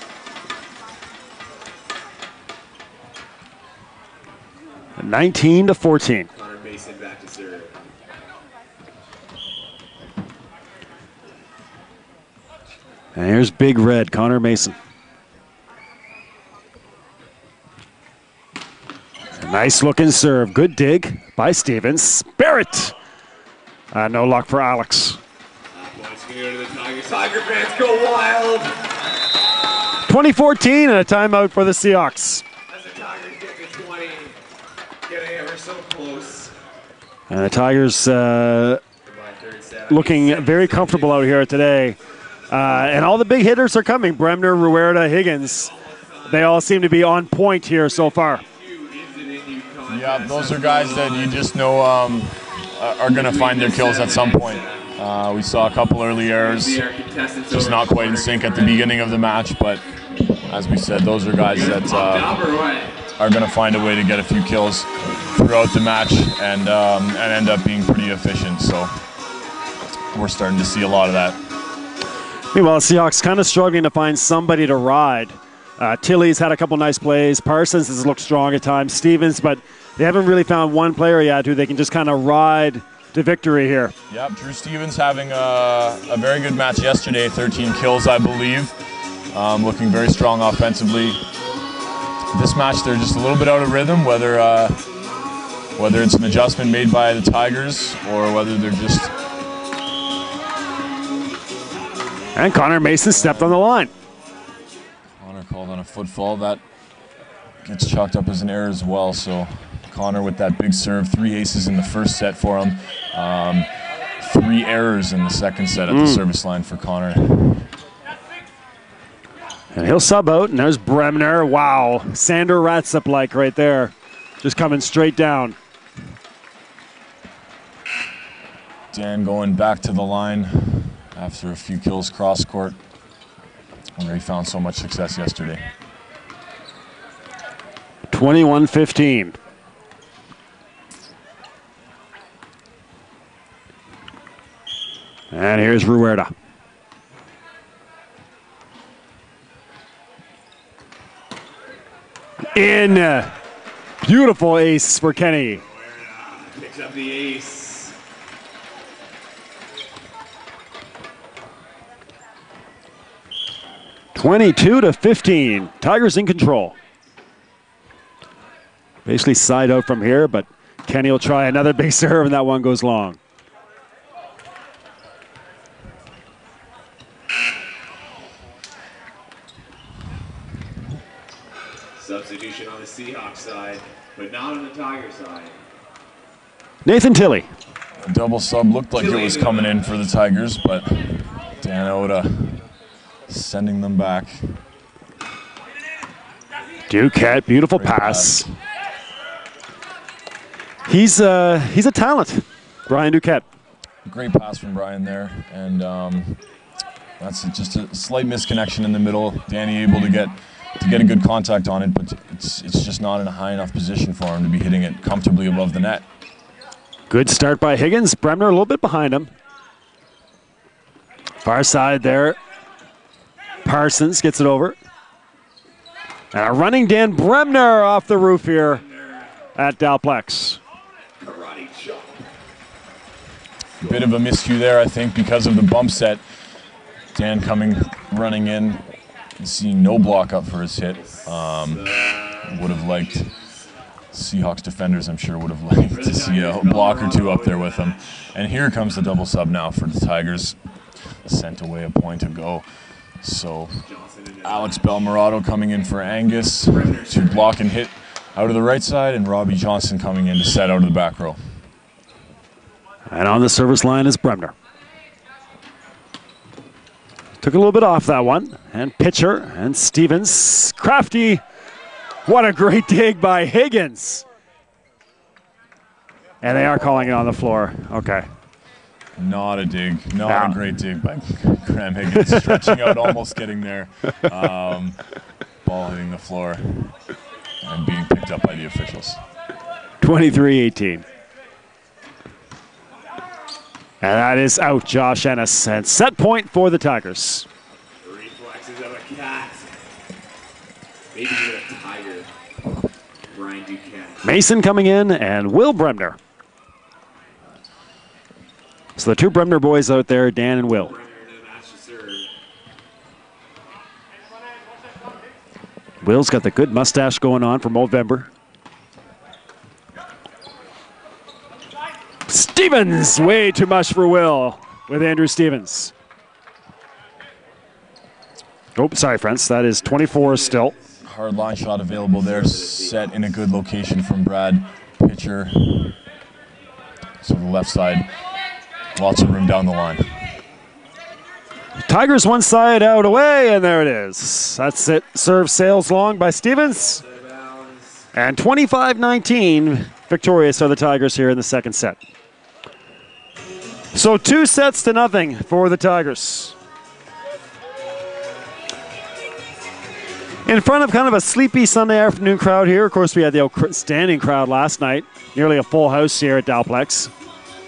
nineteen to fourteen. Connor Mason back to serve. And here's Big Red, Connor Mason. Nice looking serve. Good dig by Stevens. Barrett. Uh, no luck for Alex. Points can go to the Tigers. Tiger fans go wild. twenty fourteen and a timeout for the Seahawks. As the Tigers get to twenty, getting ever so close. And the Tigers uh, looking very comfortable out here today. Uh, and all the big hitters are coming. Bremner, Ruerta, Higgins. They all seem to be on point here so far. Yeah, those are guys that you just know um, are going to find their kills at some point. Uh, we saw a couple early errors, just not quite in sync at the beginning of the match, but as we said, those are guys that uh, are going to find a way to get a few kills throughout the match and, um, and end up being pretty efficient. So we're starting to see a lot of that. Meanwhile, Seahawks kind of struggling to find somebody to ride. Uh, Tilly's had a couple nice plays. Parsons has looked strong at times. Stevens, but they haven't really found one player yet who they can just kind of ride to victory here. Yep, Drew Stevens having a, a very good match yesterday, thirteen kills, I believe. Um, looking very strong offensively. This match, they're just a little bit out of rhythm, whether uh, whether it's an adjustment made by the Tigers or whether they're just... And Connor Mason stepped on the line. Connor called on a footfall. That gets chalked up as an error as well, so Connor with that big serve, three aces in the first set for him. Um, three errors in the second set at mm. the service line for Connor. And he'll sub out, and there's Bremner. Wow, Sander Ratsup-like right there. Just coming straight down. Dan going back to the line after a few kills cross court, where he found so much success yesterday. twenty-one fifteen. And here's Rueda. In. Uh, beautiful ace for Kenny. Picks up the ace. twenty-two to fifteen. Tigers in control. Basically side out from here, but Kenny will try another big serve, and that one goes long. Substitution on the Seahawks side, but not on the Tiger side. Nathan Tilley. A double sub looked like it was coming in for the Tigers, but Dan Oda sending them back. Duquette, beautiful Great pass. pass. He's uh, he's a talent, Brian Duquette. Great pass from Brian there, and um, that's just a slight misconnection in the middle. Danny able to get to get a good contact on it, but it's it's just not in a high enough position for him to be hitting it comfortably above the net. Good start by Higgins. Bremner a little bit behind him. Far side there. Parsons gets it over. And a running Dan Bremner off the roof here at Dalplex. Bit of a miscue there, I think, because of the bump set. Dan coming, running in, seeing no block up for his hit. Um, would have liked, Seahawks defenders, I'm sure, would have liked to see a block or two up there with him. And here comes the double sub now for the Tigers. Sent away a point ago. So Alex Belmorato coming in for Angus to block and hit out of the right side, and Robbie Johnson coming in to set out of the back row. And on the service line is Bremner. Took a little bit off that one. And pitcher and Stevens. Crafty. What a great dig by Higgins. And they are calling it on the floor. Okay. Not a dig. Not no. a great dig by Graham Higgins. Stretching out, almost getting there. Um, ball hitting the floor and being picked up by the officials. twenty-three eighteen. And that is out, Josh Ennis. And set point for the Tigers. Reflexes of a cat. Maybe even a tiger. Brian Duquette. Mason coming in, and Will Bremner. So the two Bremner boys out there, Dan and Will. Will's got the good mustache going on for Movember. Stevens, way too much for Will with Andrew Stevens. Oh, sorry, friends. That is twenty-four still. Hard line shot available there, set in a good location from Brad. Pitcher. So the left side, lots of room down the line. Tigers one side out away, and there it is. That's it. Serve sails long by Stevens. And twenty-five nineteen, victorious are the Tigers here in the second set. So two sets to nothing for the Tigers. In front of kind of a sleepy Sunday afternoon crowd here. Of course, we had the outstanding crowd last night. Nearly a full house here at Dalplex.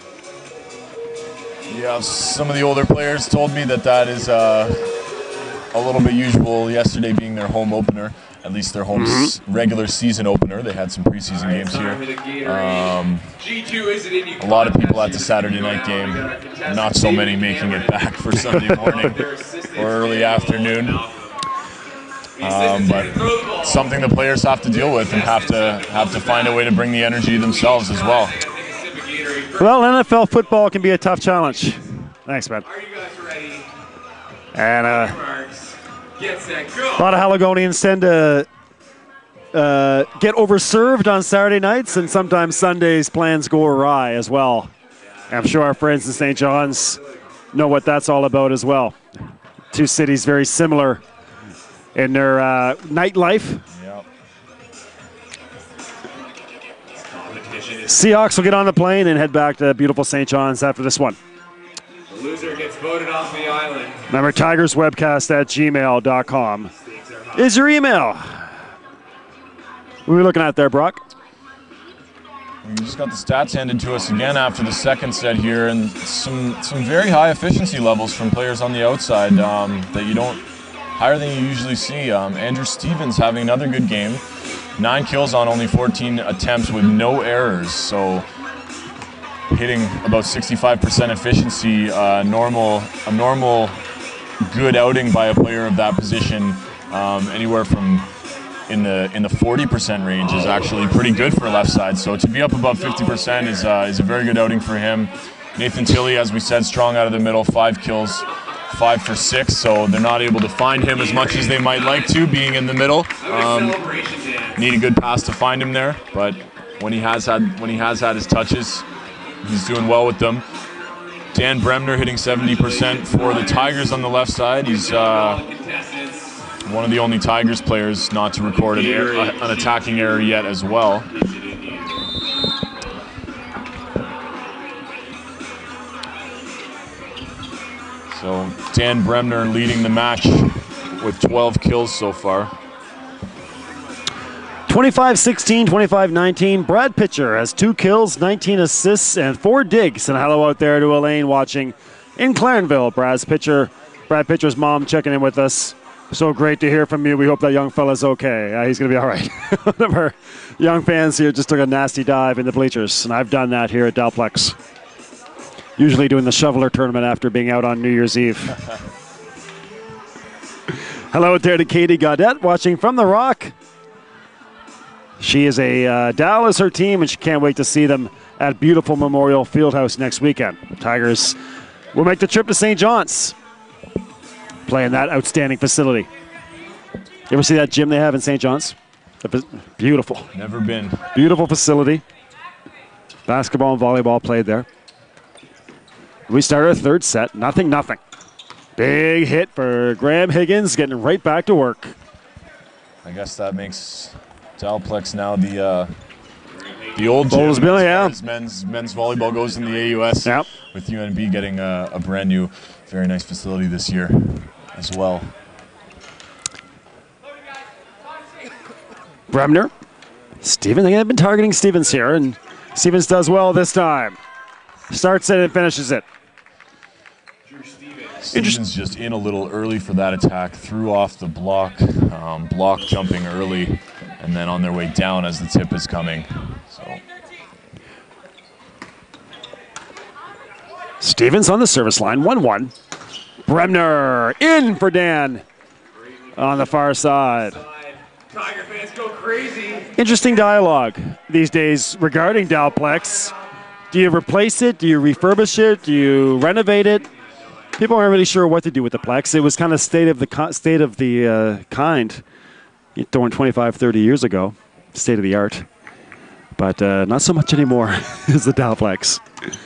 Yeah, some of the older players told me that that is uh, a little bit usual, yesterday being their home opener, at least their home Mm-hmm. s regular season opener. They had some preseason games here. Um, a lot of people at the Saturday night game, not so many making it back for Sunday morning or early afternoon. Um, but something the players have to deal with and have to have to find a way to bring the energy themselves as well. Well, N F L football can be a tough challenge. Thanks, man. Are you guys ready? And uh, Marks. Get set, go. a lot of Haligonians tend to uh, get overserved on Saturday nights, and sometimes Sundays plans go awry as well. I'm sure our friends in Saint John's know what that's all about as well. Two cities very similar in their uh, nightlife. Yep. Seahawks will get on the plane and head back to beautiful Saint John's after this one. The loser gets voted off the island. Remember, tigerswebcast at gmail dot com is your email. What are we looking at there, Brock? We just got the stats handed to us again after the second set here, and some some very high efficiency levels from players on the outside um, that you don't, higher than you usually see. Um, Andrew Stevens having another good game. Nine kills on only fourteen attempts with no errors, so hitting about sixty-five percent efficiency, uh, normal, a normal good outing by a player of that position, um, anywhere from in the in the forty percent range is actually pretty good for a left side. So to be up above fifty percent is uh, is a very good outing for him. Nathan Tilley, as we said, strong out of the middle, five kills, five for six. So they're not able to find him as much as they might like to, being in the middle. Um, need a good pass to find him there, but when he has had when he has had his touches, he's doing well with them. Dan Bremner hitting seventy percent for the Tigers on the left side. He's uh, one of the only Tigers players not to record an, error, an attacking error yet as well. So Dan Bremner leading the match with twelve kills so far. twenty-five sixteen, twenty-five nineteen. Brad Pitcher has two kills, nineteen assists, and four digs. And hello out there to Elaine watching in Clarenville. Brad's Pitcher, Brad Pitcher's mom checking in with us. So great to hear from you. We hope that young fella's okay. Uh, he's going to be all right. One of our young fans here just took a nasty dive in the bleachers, and I've done that here at Dalplex. Usually doing the shoveler tournament after being out on New Year's Eve. Hello out there to Katie Gaudette watching from the Rock. She is a uh, Dallas, her team, and she can't wait to see them at beautiful Memorial Fieldhouse next weekend. Tigers will make the trip to Saint John's, play in that outstanding facility. You ever see that gym they have in Saint John's? Beautiful. Never been. Beautiful facility. Basketball and volleyball played there. We started our third set, nothing, nothing. Big hit for Graham Higgins, getting right back to work. I guess that makes Dalplex now the uh, the old gym Old Bill, yeah. as men's men's volleyball goes in the A U S. Yep. With U N B getting a, a brand new, very nice facility this year as well. Bremner. Stevens, they've been targeting Stevens here, and Stevens does well this time. Starts it and finishes it. Stevens just in a little early for that attack, threw off the block, um, block jumping early, and then on their way down as the tip is coming. So Stevens on the service line, one one. Bremner in for Dan on the far side. Tiger fans go crazy. Interesting dialogue these days regarding Dalplex. Do you replace it? Do you refurbish it? Do you renovate it? People aren't really sure what to do with the Plex. It was kind of state of the state of the uh, kind, throwing twenty-five, thirty years ago, state of the art. But uh, not so much anymore is the Dalplex.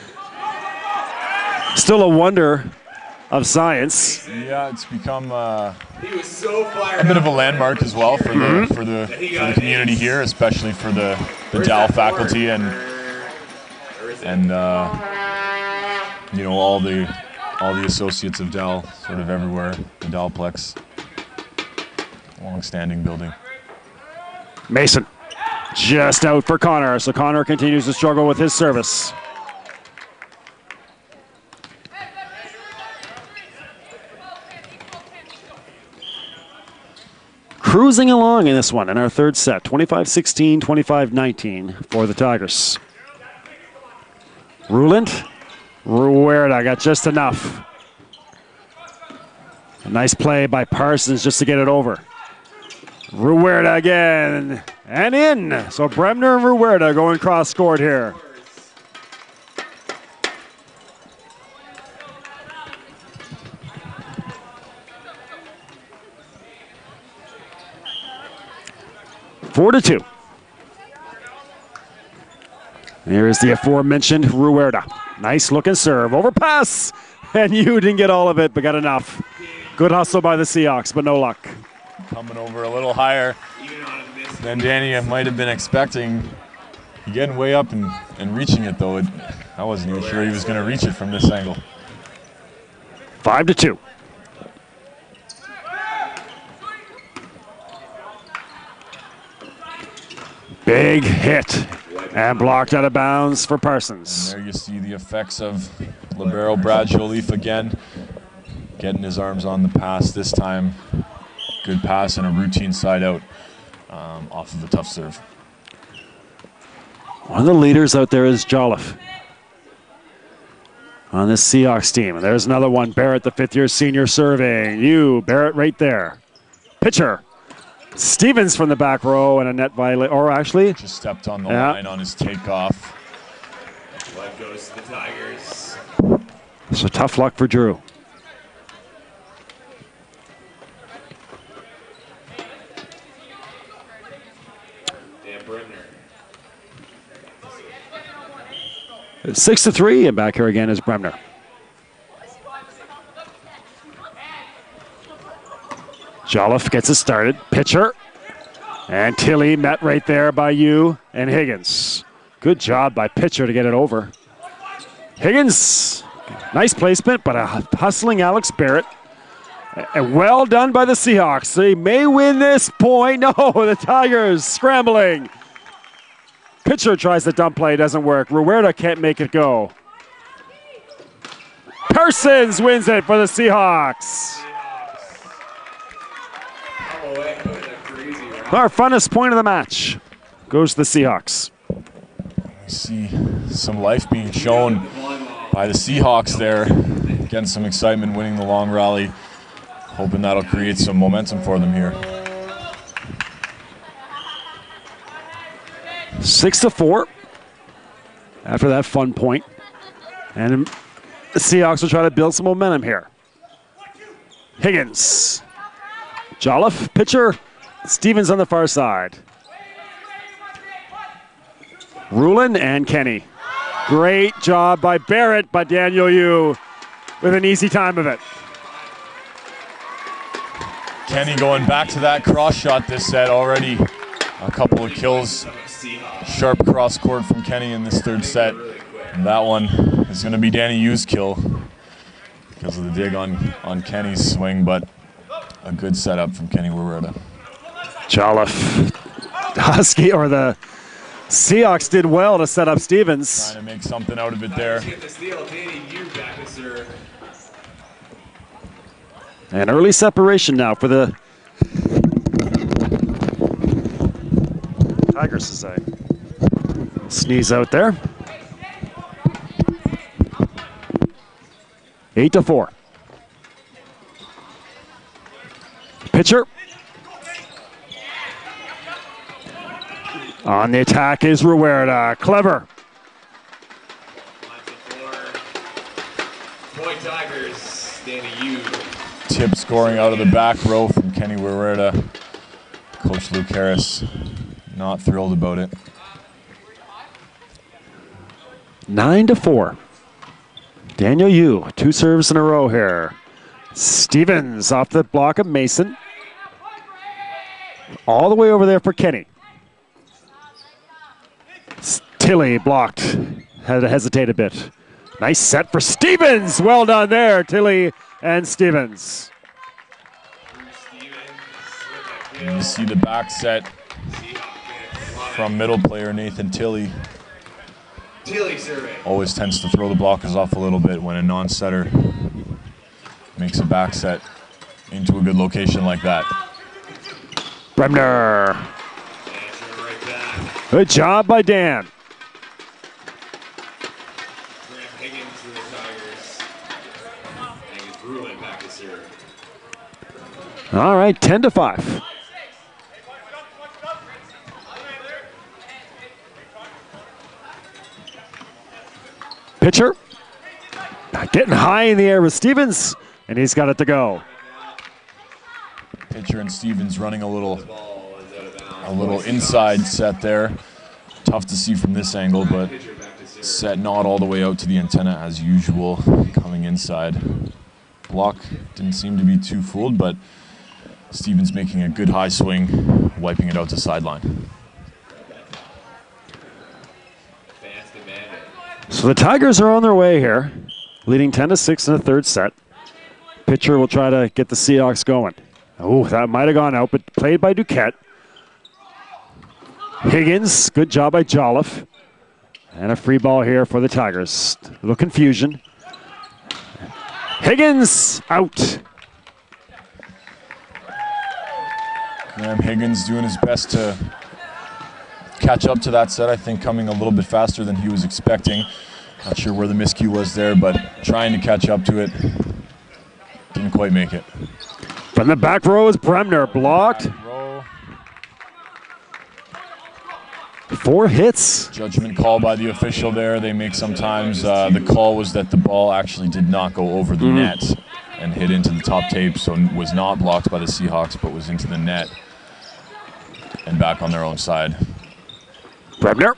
Still a wonder of science. yeah, it's become uh, He was so fired a bit up. of a landmark as well for Mm-hmm. the for the for the community here, especially for the the Dal faculty and and uh, you know all the all the associates of Dal sort of everywhere. The Dalplex, long-standing building. Mason just out for Connor, so Connor continues to struggle with his service. cruising along in this one in our third set. twenty-five sixteen, twenty-five nineteen for the Tigers. Ruland. Ruerda got just enough. A nice play by Parsons just to get it over. Ruerda again. And in. So Bremner and Ruerda going cross-scored here. Four to two. Here's the aforementioned Ruerda. Nice looking serve. Overpass. And you didn't get all of it, but got enough. Good hustle by the Seahawks, but no luck. Coming over a little higher than Danny might have been expecting. Getting way up and, and reaching it, though. It, I wasn't even sure he was going to reach it from this angle. Five to two. Big hit and blocked out of bounds for Parsons. And there you see the effects of libero Brad Joliffe again, getting his arms on the pass this time. Good pass and a routine side out um, off of a tough serve. One of the leaders out there is Joliffe on this Seahawks team. And there's another one, Barrett, the fifth-year senior serving. You, Barrett, right there. Pitcher. Stevens from the back row and a net violation, or actually. Just stepped on the yeah. line on his takeoff. Life goes to the Tigers. So tough luck for Drew. Dan Bremner. It's six to three, and back here again is Bremner. Joliffe gets it started. Pitcher. And Tilly met right there by you and Higgins. Good job by Pitcher to get it over. Higgins, nice placement, but a hustling Alex Barrett. And well done by the Seahawks. They may win this point. No, the Tigers scrambling. Pitcher tries the dump play, doesn't work. Ruerda can't make it go. Parsons wins it for the Seahawks. Our funnest point of the match goes to the Seahawks. We see some life being shown by the Seahawks there. Getting some excitement, winning the long rally. Hoping that'll create some momentum for them here. Six to four after that fun point. And the Seahawks will try to build some momentum here. Higgins. Joliffe, pitcher. Stevens on the far side. Ruland and Kenny. Great job by Barrett, but Daniel Yu with an easy time of it. Kenny going back to that cross shot this set already. A couple of kills. Sharp cross court from Kenny in this third set. And that one is going to be Danny Yu's kill because of the dig on, on Kenny's swing, but a good setup from Kenny Ruerda. Joliffe, Husky, or the Seahawks did well to set up Stevens. Trying to make something out of it there. And early separation now for the Tigers to say. Sneeze out there. Eight to four. Pitcher. On the attack is Ruerda. Clever. Point Tigers, Danny Yu. Tip scoring out of the back row from Kenny Ruerda. Coach Luke Harris not thrilled about it. Nine to four. Daniel Yu, two serves in a row here. Stevens off the block of Mason. All the way over there for Kenny. Tilly blocked, had to hesitate a bit. Nice set for Stevens. Well done there, Tilly and Stevens. And you see the back set from middle player Nathan Tilly. Tilly serving. Always tends to throw the blockers off a little bit when a non-setter makes a back set into a good location like that. Bremner. Right back. Good job by Dan. Graham Higgins for the Tigers. And it's Bruin back to serve. All right, ten to five. Pitcher. Getting high in the air with Stevens, and he's got it to go. Pitcher and Stevens running a little, a little inside set there. Tough to see from this angle, but set not all the way out to the antenna as usual, coming inside. Block didn't seem to be too fooled, but Stevens making a good high swing, wiping it out to sideline. So the Tigers are on their way here, leading ten to six in the third set. Pitcher will try to get the Seahawks going. Oh, that might have gone out, but played by Duquette. Higgins, good job by Jolliffe. And a free ball here for the Tigers. A little confusion. Higgins out. Graham Higgins doing his best to catch up to that set. I think coming a little bit faster than he was expecting. Not sure where the miscue was there, but trying to catch up to it. Didn't quite make it. From the back row is Bremner, blocked. Four hits. Judgment call by the official there. They make sometimes. Uh, the call was that the ball actually did not go over the mm. net and hit into the top tape, so was not blocked by the Seahawks, but was into the net and back on their own side. Bremner.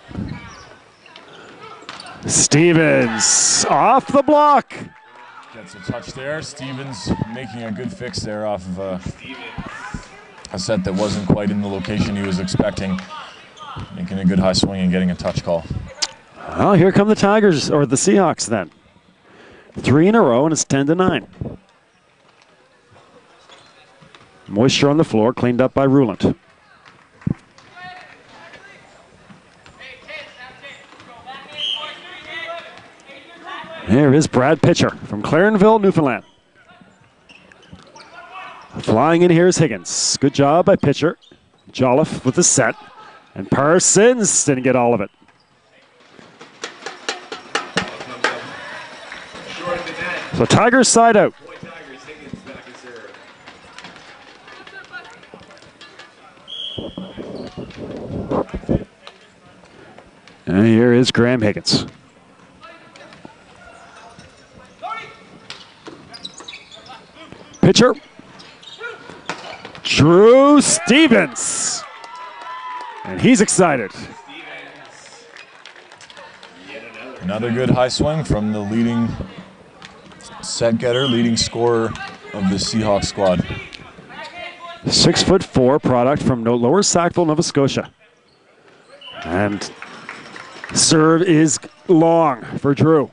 Stevens off the block. Gets a touch there. Stevens making a good fix there off of uh, a set that wasn't quite in the location he was expecting. Making a good high swing and getting a touch call. Well, here come the Tigers, or the Seahawks then. Three in a row, and it's ten to nine. Moisture on the floor, cleaned up by Ruland. Here is Brad Pitcher from Clarenville, Newfoundland. Flying in here is Higgins. Good job by Pitcher. Jolliffe with the set. And Parsons didn't get all of it. So Tigers side out. And here is Graham Higgins. Pitcher. Drew Stevens. And he's excited. Another good high swing from the leading set getter, leading scorer of the Seahawks squad. Six foot four product from no Lower Sackville, Nova Scotia. And serve is long for Drew.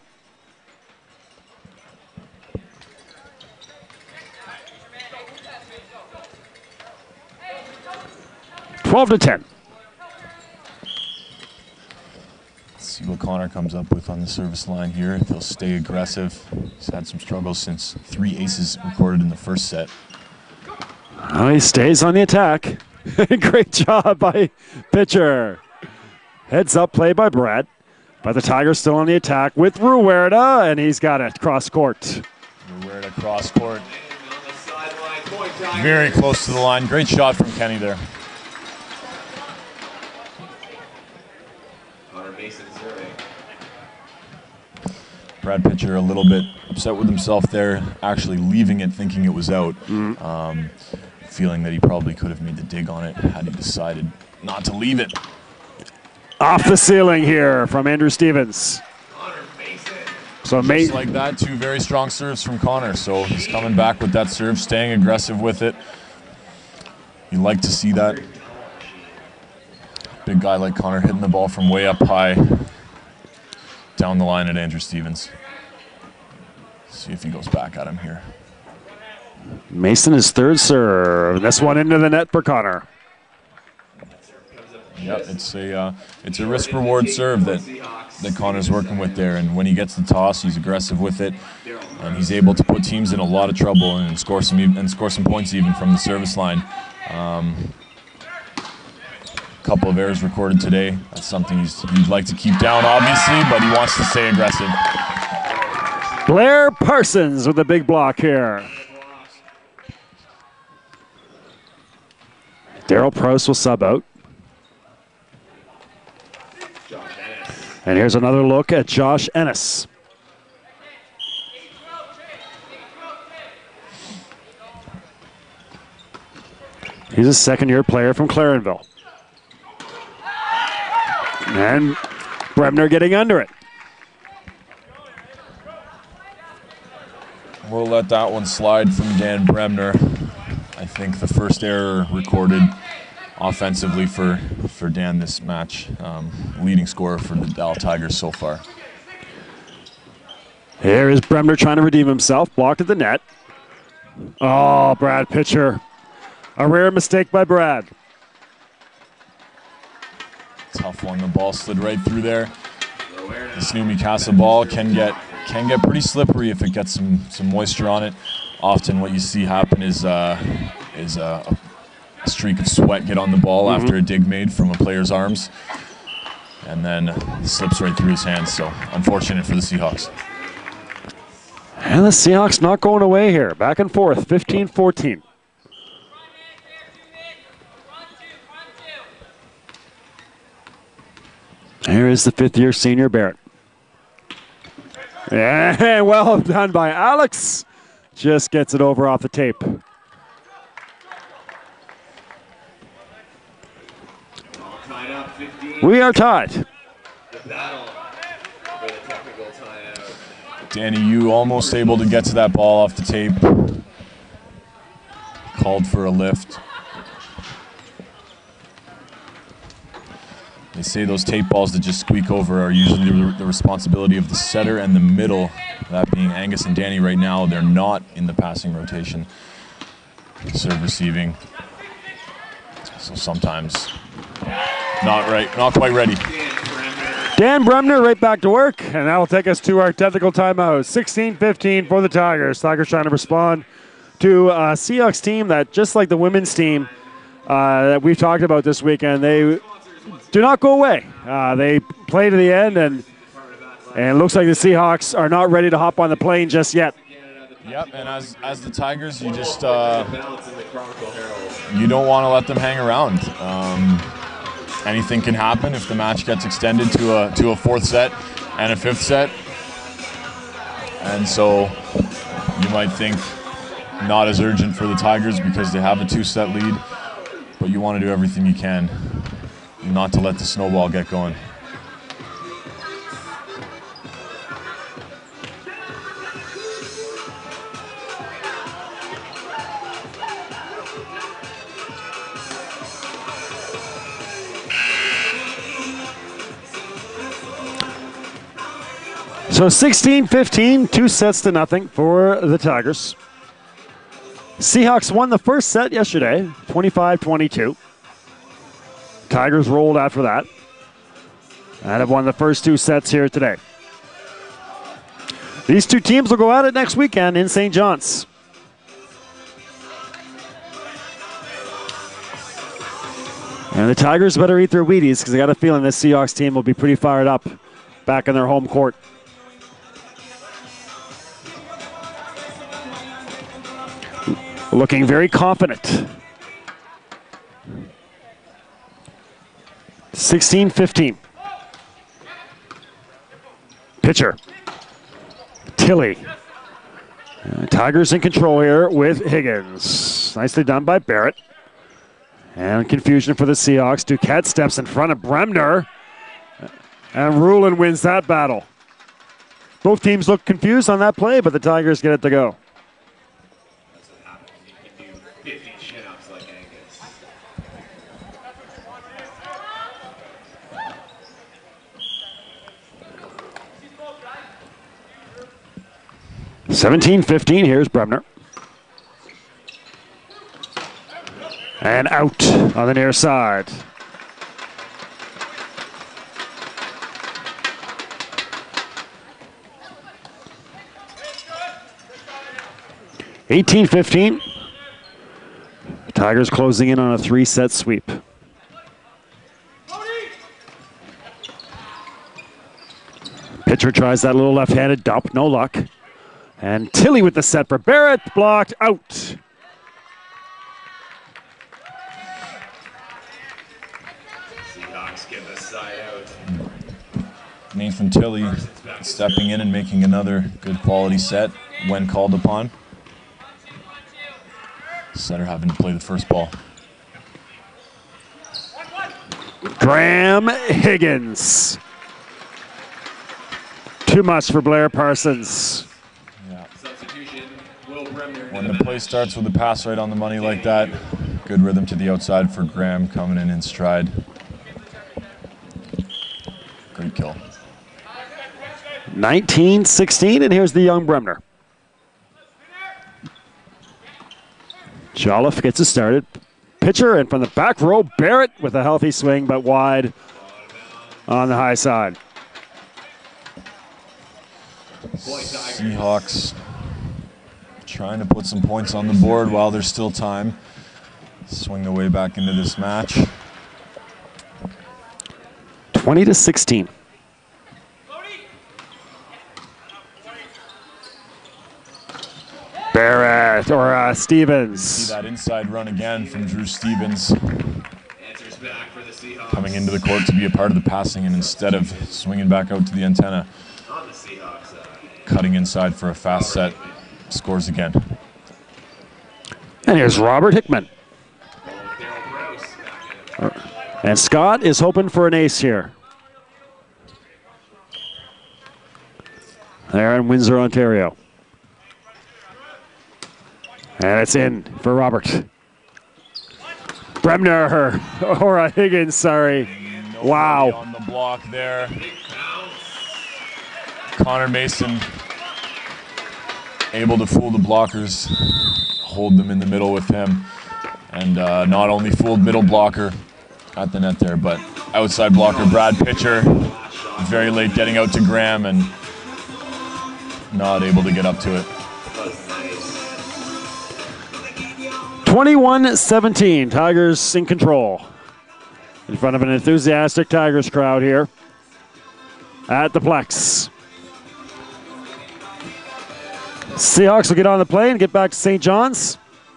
twelve to ten. Let's see what Connor comes up with on the service line here. If he'll stay aggressive. He's had some struggles since three aces recorded in the first set. Oh, he stays on the attack. Great job by Pitcher. Heads up play by Brad. But the Tigers still on the attack with Ruerta, and he's got it cross court. Ruerta cross court. Very close to the line. Great shot from Kenny there. Brad Pitcher a little bit upset with himself there, actually leaving it thinking it was out. Mm-hmm. um, feeling that he probably could have made the dig on it had he decided not to leave it. Off the ceiling here from Andrew Stevens. So just like that, two very strong serves from Connor. So he's coming back with that serve, staying aggressive with it. You like to see that. Big guy like Connor hitting the ball from way up high. Down the line at Andrew Stevens. See if he goes back at him here. Mason is third serve. This one into the net for Connor. Yep, it's a uh, it's a risk reward serve that that Connor's working with there, and when he gets the toss, he's aggressive with it, and he's able to put teams in a lot of trouble and score some and score some points even from the service line. Um, a couple of errors recorded today. That's something he's, he'd like to keep down, obviously, but he wants to stay aggressive. Blair Parsons with a big block here. Daryl Prouse will sub out. And here's another look at Josh Ennis. He's a second-year player from Clarenville. And Bremner getting under it. We'll let that one slide from Dan Bremner. I think the first error recorded offensively for, for Dan this match. Um, leading scorer for the Dal Tigers so far. Here is Bremner trying to redeem himself. Blocked at the net. Oh, Brad Pitcher. A rare mistake by Brad. Tough one. The ball slid right through there. This New Mikasa ball can get can get pretty slippery if it gets some some moisture on it. Often, what you see happen is uh, is uh, a streak of sweat get on the ball mm-hmm. after a dig made from a player's arms, and then it slips right through his hands. So unfortunate for the Seahawks. And the Seahawks not going away here. Back and forth, fifteen fourteen. Here is the fifth-year senior Barrett. Yeah, well done by Alex. Just gets it over off the tape. We are tied. Danny Yu almost able to get to that ball off the tape. Called for a lift. They say those tape balls that just squeak over are usually the responsibility of the setter and the middle, that being Angus and Danny right now. They're not in the passing rotation. Serve receiving. So sometimes not right, not quite ready. Dan Bremner right back to work, and that will take us to our technical timeout. sixteen fifteen for the Tigers. Tigers trying to respond to a Seahawks team that, just like the women's team uh, that we've talked about this weekend, they do not go away. Uh, they play to the end, and and it looks like the Seahawks are not ready to hop on the plane just yet. Yep, and as as the Tigers, you just uh, you don't want to let them hang around. Um, anything can happen if the match gets extended to a to a fourth set and a fifth set, and so you might think not as urgent for the Tigers because they have a two-set lead, but you want to do everything you can not to let the snowball get going. So sixteen fifteen, two sets to nothing for the Tigers. Seahawks won the first set yesterday, twenty-five twenty-two. Tigers rolled after that and have won the first two sets here today. These two teams will go at it next weekend in Saint John's. And the Tigers better eat their Wheaties because I got a feeling this Seahawks team will be pretty fired up back in their home court. Looking very confident. sixteen fifteen. Pitcher. Tilly. Uh, Tigers in control here with Higgins. Nicely done by Barrett. And confusion for the Seahawks. Duquette steps in front of Bremner. And Rulin wins that battle. Both teams look confused on that play, but the Tigers get it to go. seventeen fifteen, here's Bremner. And out on the near side. eighteen fifteen. Tigers closing in on a three-set sweep. Pitcher tries that little left-handed dump, no luck. And Tilly with the set for Barrett, blocked out. Seahawks get the side out. Nathan Tilly stepping in and making another good quality set when called upon. Setter having to play the first ball. Graham Higgins. Too much for Blair Parsons. Yeah. Substitution, Will Bremner. When the play starts with a pass right on the money like that, good rhythm to the outside for Graham coming in in stride. Great kill. nineteen sixteen, and here's the young Bremner. Jolliffe gets it started. Pitcher, and from the back row, Barrett with a healthy swing, but wide on the high side. Seahawks trying to put some points on the board while there's still time. Swing the way back into this match. twenty to sixteen. Barrett or uh, Stevens. See that inside run again from Drew Stevens. Answers back for the Seahawks. Coming into the court to be a part of the passing, and instead of swinging back out to the antenna, On the Seahawks side. cutting inside for a fast set, scores again. And here's Robert Hickman. Daryl Grouse back in. And Scott is hoping for an ace here. There in Windsor, Ontario. And it's in for Robert. Bremner, or uh, Higgins, sorry. Nobody Wow. on the block there. Connor Mason able to fool the blockers, hold them in the middle with him, and uh, not only fooled middle blocker at the net there, but outside blocker Brad Pitcher, very late getting out to Graham and not able to get up to it. twenty-one seventeen, Tigers in control. In front of an enthusiastic Tigers crowd here at the Plex. Seahawks will get on the plane and get back to Saint John's.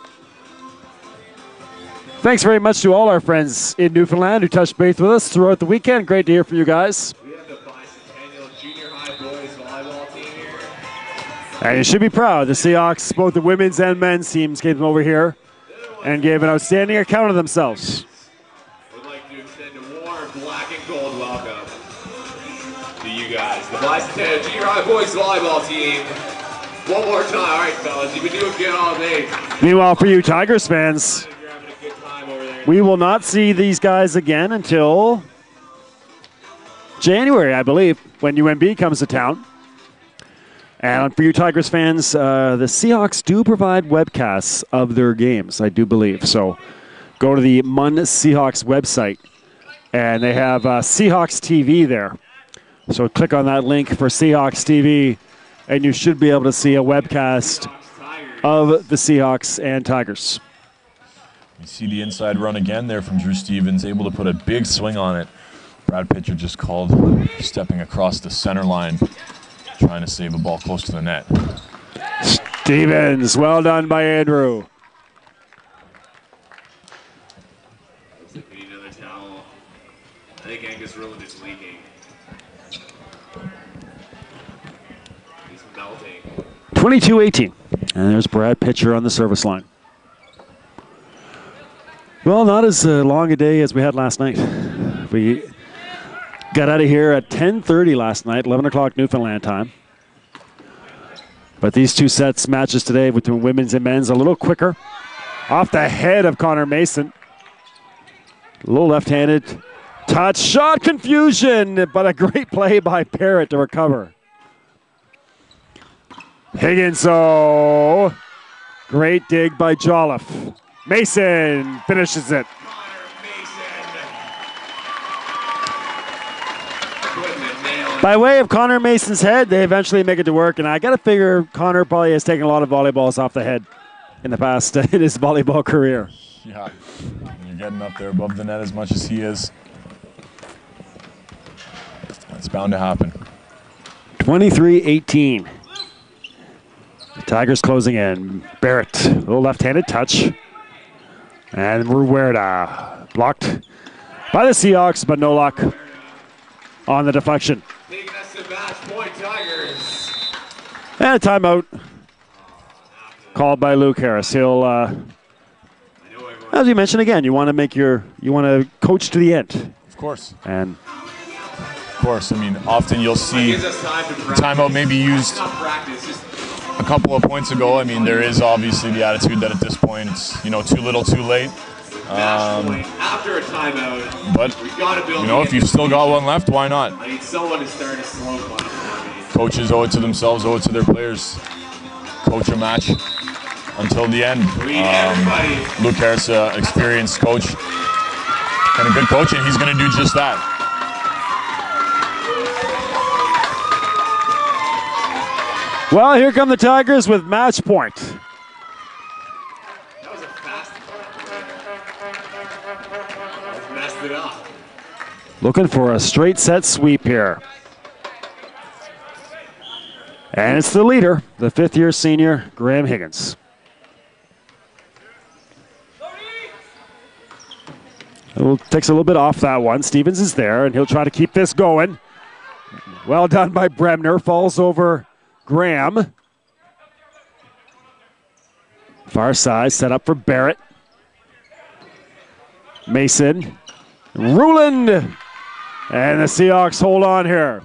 Thanks very much to all our friends in Newfoundland who touched base with us throughout the weekend. Great to hear from you guys. We have the bicentennial junior high boys volleyball team here. And you should be proud. The Seahawks, both the women's and men's teams, came over here and gave an outstanding account of themselves. We'd like to extend a warm black and gold welcome to you guys, the bicentennial junior high boys volleyball team. One more time. All right, fellas, you've been doing good all day. Meanwhile, for you Tigers fans, You're having a good time over there. we will not see these guys again until January, I believe, when U N B comes to town. And for you Tigers fans, uh, the Seahawks do provide webcasts of their games, I do believe. So go to the M U N Seahawks website, and they have uh, Seahawks T V there. So click on that link for Seahawks T V, and you should be able to see a webcast of the Seahawks and Tigers. You see the inside run again there from Drew Stevens, able to put a big swing on it. Brad Pitcher just called stepping across the center line, trying to save a ball close to the net. Stevens, well done by Andrew. Looks like we need another towel. I think Angus Rowan is leaking. He's melting. twenty-two eighteen. And there's Brad Pitcher on the service line. Well, not as uh, long a day as we had last night. We got out of here at ten thirty last night, eleven o'clock Newfoundland time. But these two sets matches today between women's and men's a little quicker. Off the head of Connor Mason. A little left-handed touch, shot confusion, but a great play by Parrott to recover. Higgins, oh, great dig by Jolliffe. Mason finishes it. Connor Mason. Putting the nail in. By way of Connor Mason's head, they eventually make it to work, and I got to figure Connor probably has taken a lot of volleyballs off the head. in the past in his volleyball career. Yeah, you're getting up there above the net as much as he is. That's bound to happen. twenty-three eighteen. The Tigers closing in. Barrett, a little left-handed touch. And Rueda blocked by the Seahawks, but no luck on the deflection. Taking us to match point, Tigers. And a timeout called by Luke Harris. He'll, uh, as you mentioned again, you want to make your, you want to coach to the end. Of course. And of course, I mean, often you'll see timeout maybe used a couple of points ago. I mean, there is obviously the attitude that at this point it's, you know, too little, too late. Um, After a timeout, but you know, if you've still got one left, why not? I need someone to start a slow one. Coaches owe it to themselves, owe it to their players. Coach a match until the end. Um, Luke Harris, uh, experienced coach, and a good coach, and he's going to do just that. well, here come the Tigers with match point. That was a fast one. Messed it up. Looking for a straight set sweep here. And it's the leader, the fifth year senior, Graham Higgins. It takes a little bit off that one. Stevens is there, and he'll try to keep this going. Well done by Bremner. Falls over Graham. Far side, set up for Barrett. Mason. Ruland. And the Seahawks hold on here.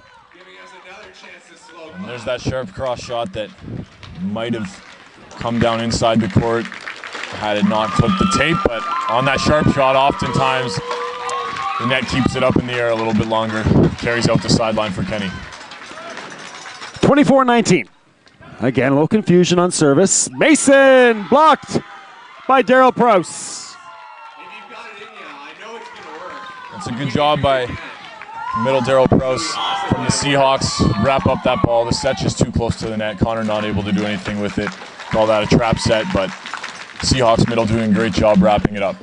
And there's that sharp cross shot that might have come down inside the court had it not clipped the tape, but on that sharp shot, oftentimes the net keeps it up in the air a little bit longer, carries out the sideline for Kenny. twenty-four nineteen. Again, a little confusion on service. Mason blocked by Daryl Prowse. That's a good job by middle Daryl Prowse from the Seahawks. Wrap up that ball. The set just too close to the net. Connor not able to do anything with it. Call that a trap set, but Seahawks middle doing a great job wrapping it up.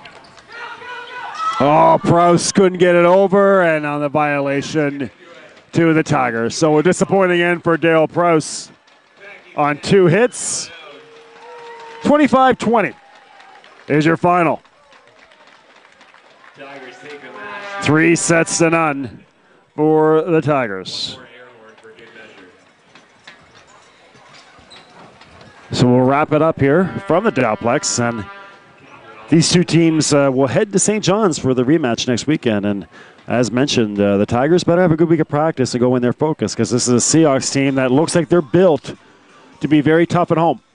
Oh, Prowse couldn't get it over, and on the violation to the Tigers. So a disappointing end for Dale Prowse on two hits. twenty-five twenty is your final. Three sets to none for the Tigers. So we'll wrap it up here from the Dalplex, and these two teams uh, will head to Saint John's for the rematch next weekend. And as mentioned, uh, the Tigers better have a good week of practice and go in their focus, because this is a Seahawks team that looks like they're built to be very tough at home.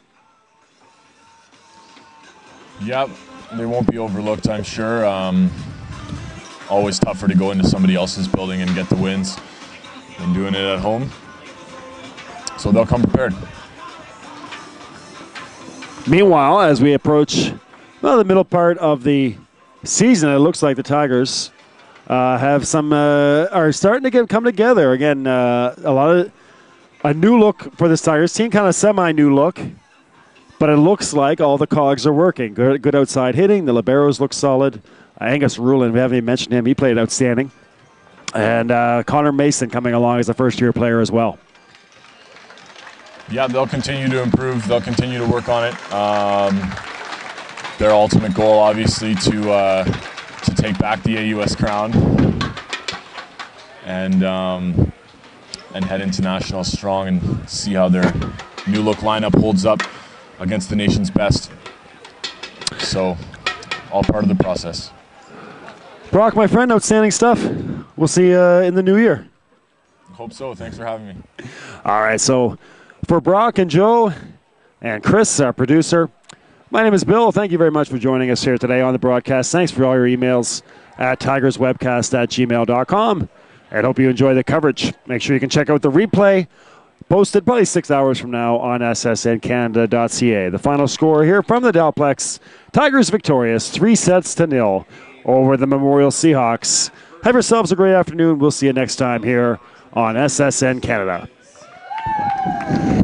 Yep, they won't be overlooked, I'm sure. Um, always tougher to go into somebody else's building and get the wins than doing it at home. So they'll come prepared. Meanwhile, as we approach well, the middle part of the season, it looks like the Tigers uh, have some uh, are starting to get come together again. Uh, a lot of a new look for this Tigers team, kind of semi-new look, but it looks like all the cogs are working. Good, good outside hitting. The liberos look solid. Uh, Angus Ruland, we haven't even mentioned him. He played outstanding, and uh, Connor Mason coming along as a first-year player as well. Yeah, they'll continue to improve. They'll continue to work on it. Um, their ultimate goal, obviously, to uh, to take back the A U S crown and um, and head into nationals strong and see how their new look lineup holds up against the nation's best. So, all part of the process. Brock, my friend, outstanding stuff. We'll see you uh, in the new year. Hope so. Thanks for having me. All right, so for Brock and Joe and Chris, our producer, my name is Bill. Thank you very much for joining us here today on the broadcast. Thanks for all your emails at tigerswebcast at gmail dot com. And hope you enjoy the coverage. Make sure you can check out the replay posted probably six hours from now on S S N Canada dot C A. The final score here from the Dalplex, Tigers victorious, three sets to nil over the Memorial Seahawks. Have yourselves a great afternoon. We'll see you next time here on S S N Canada.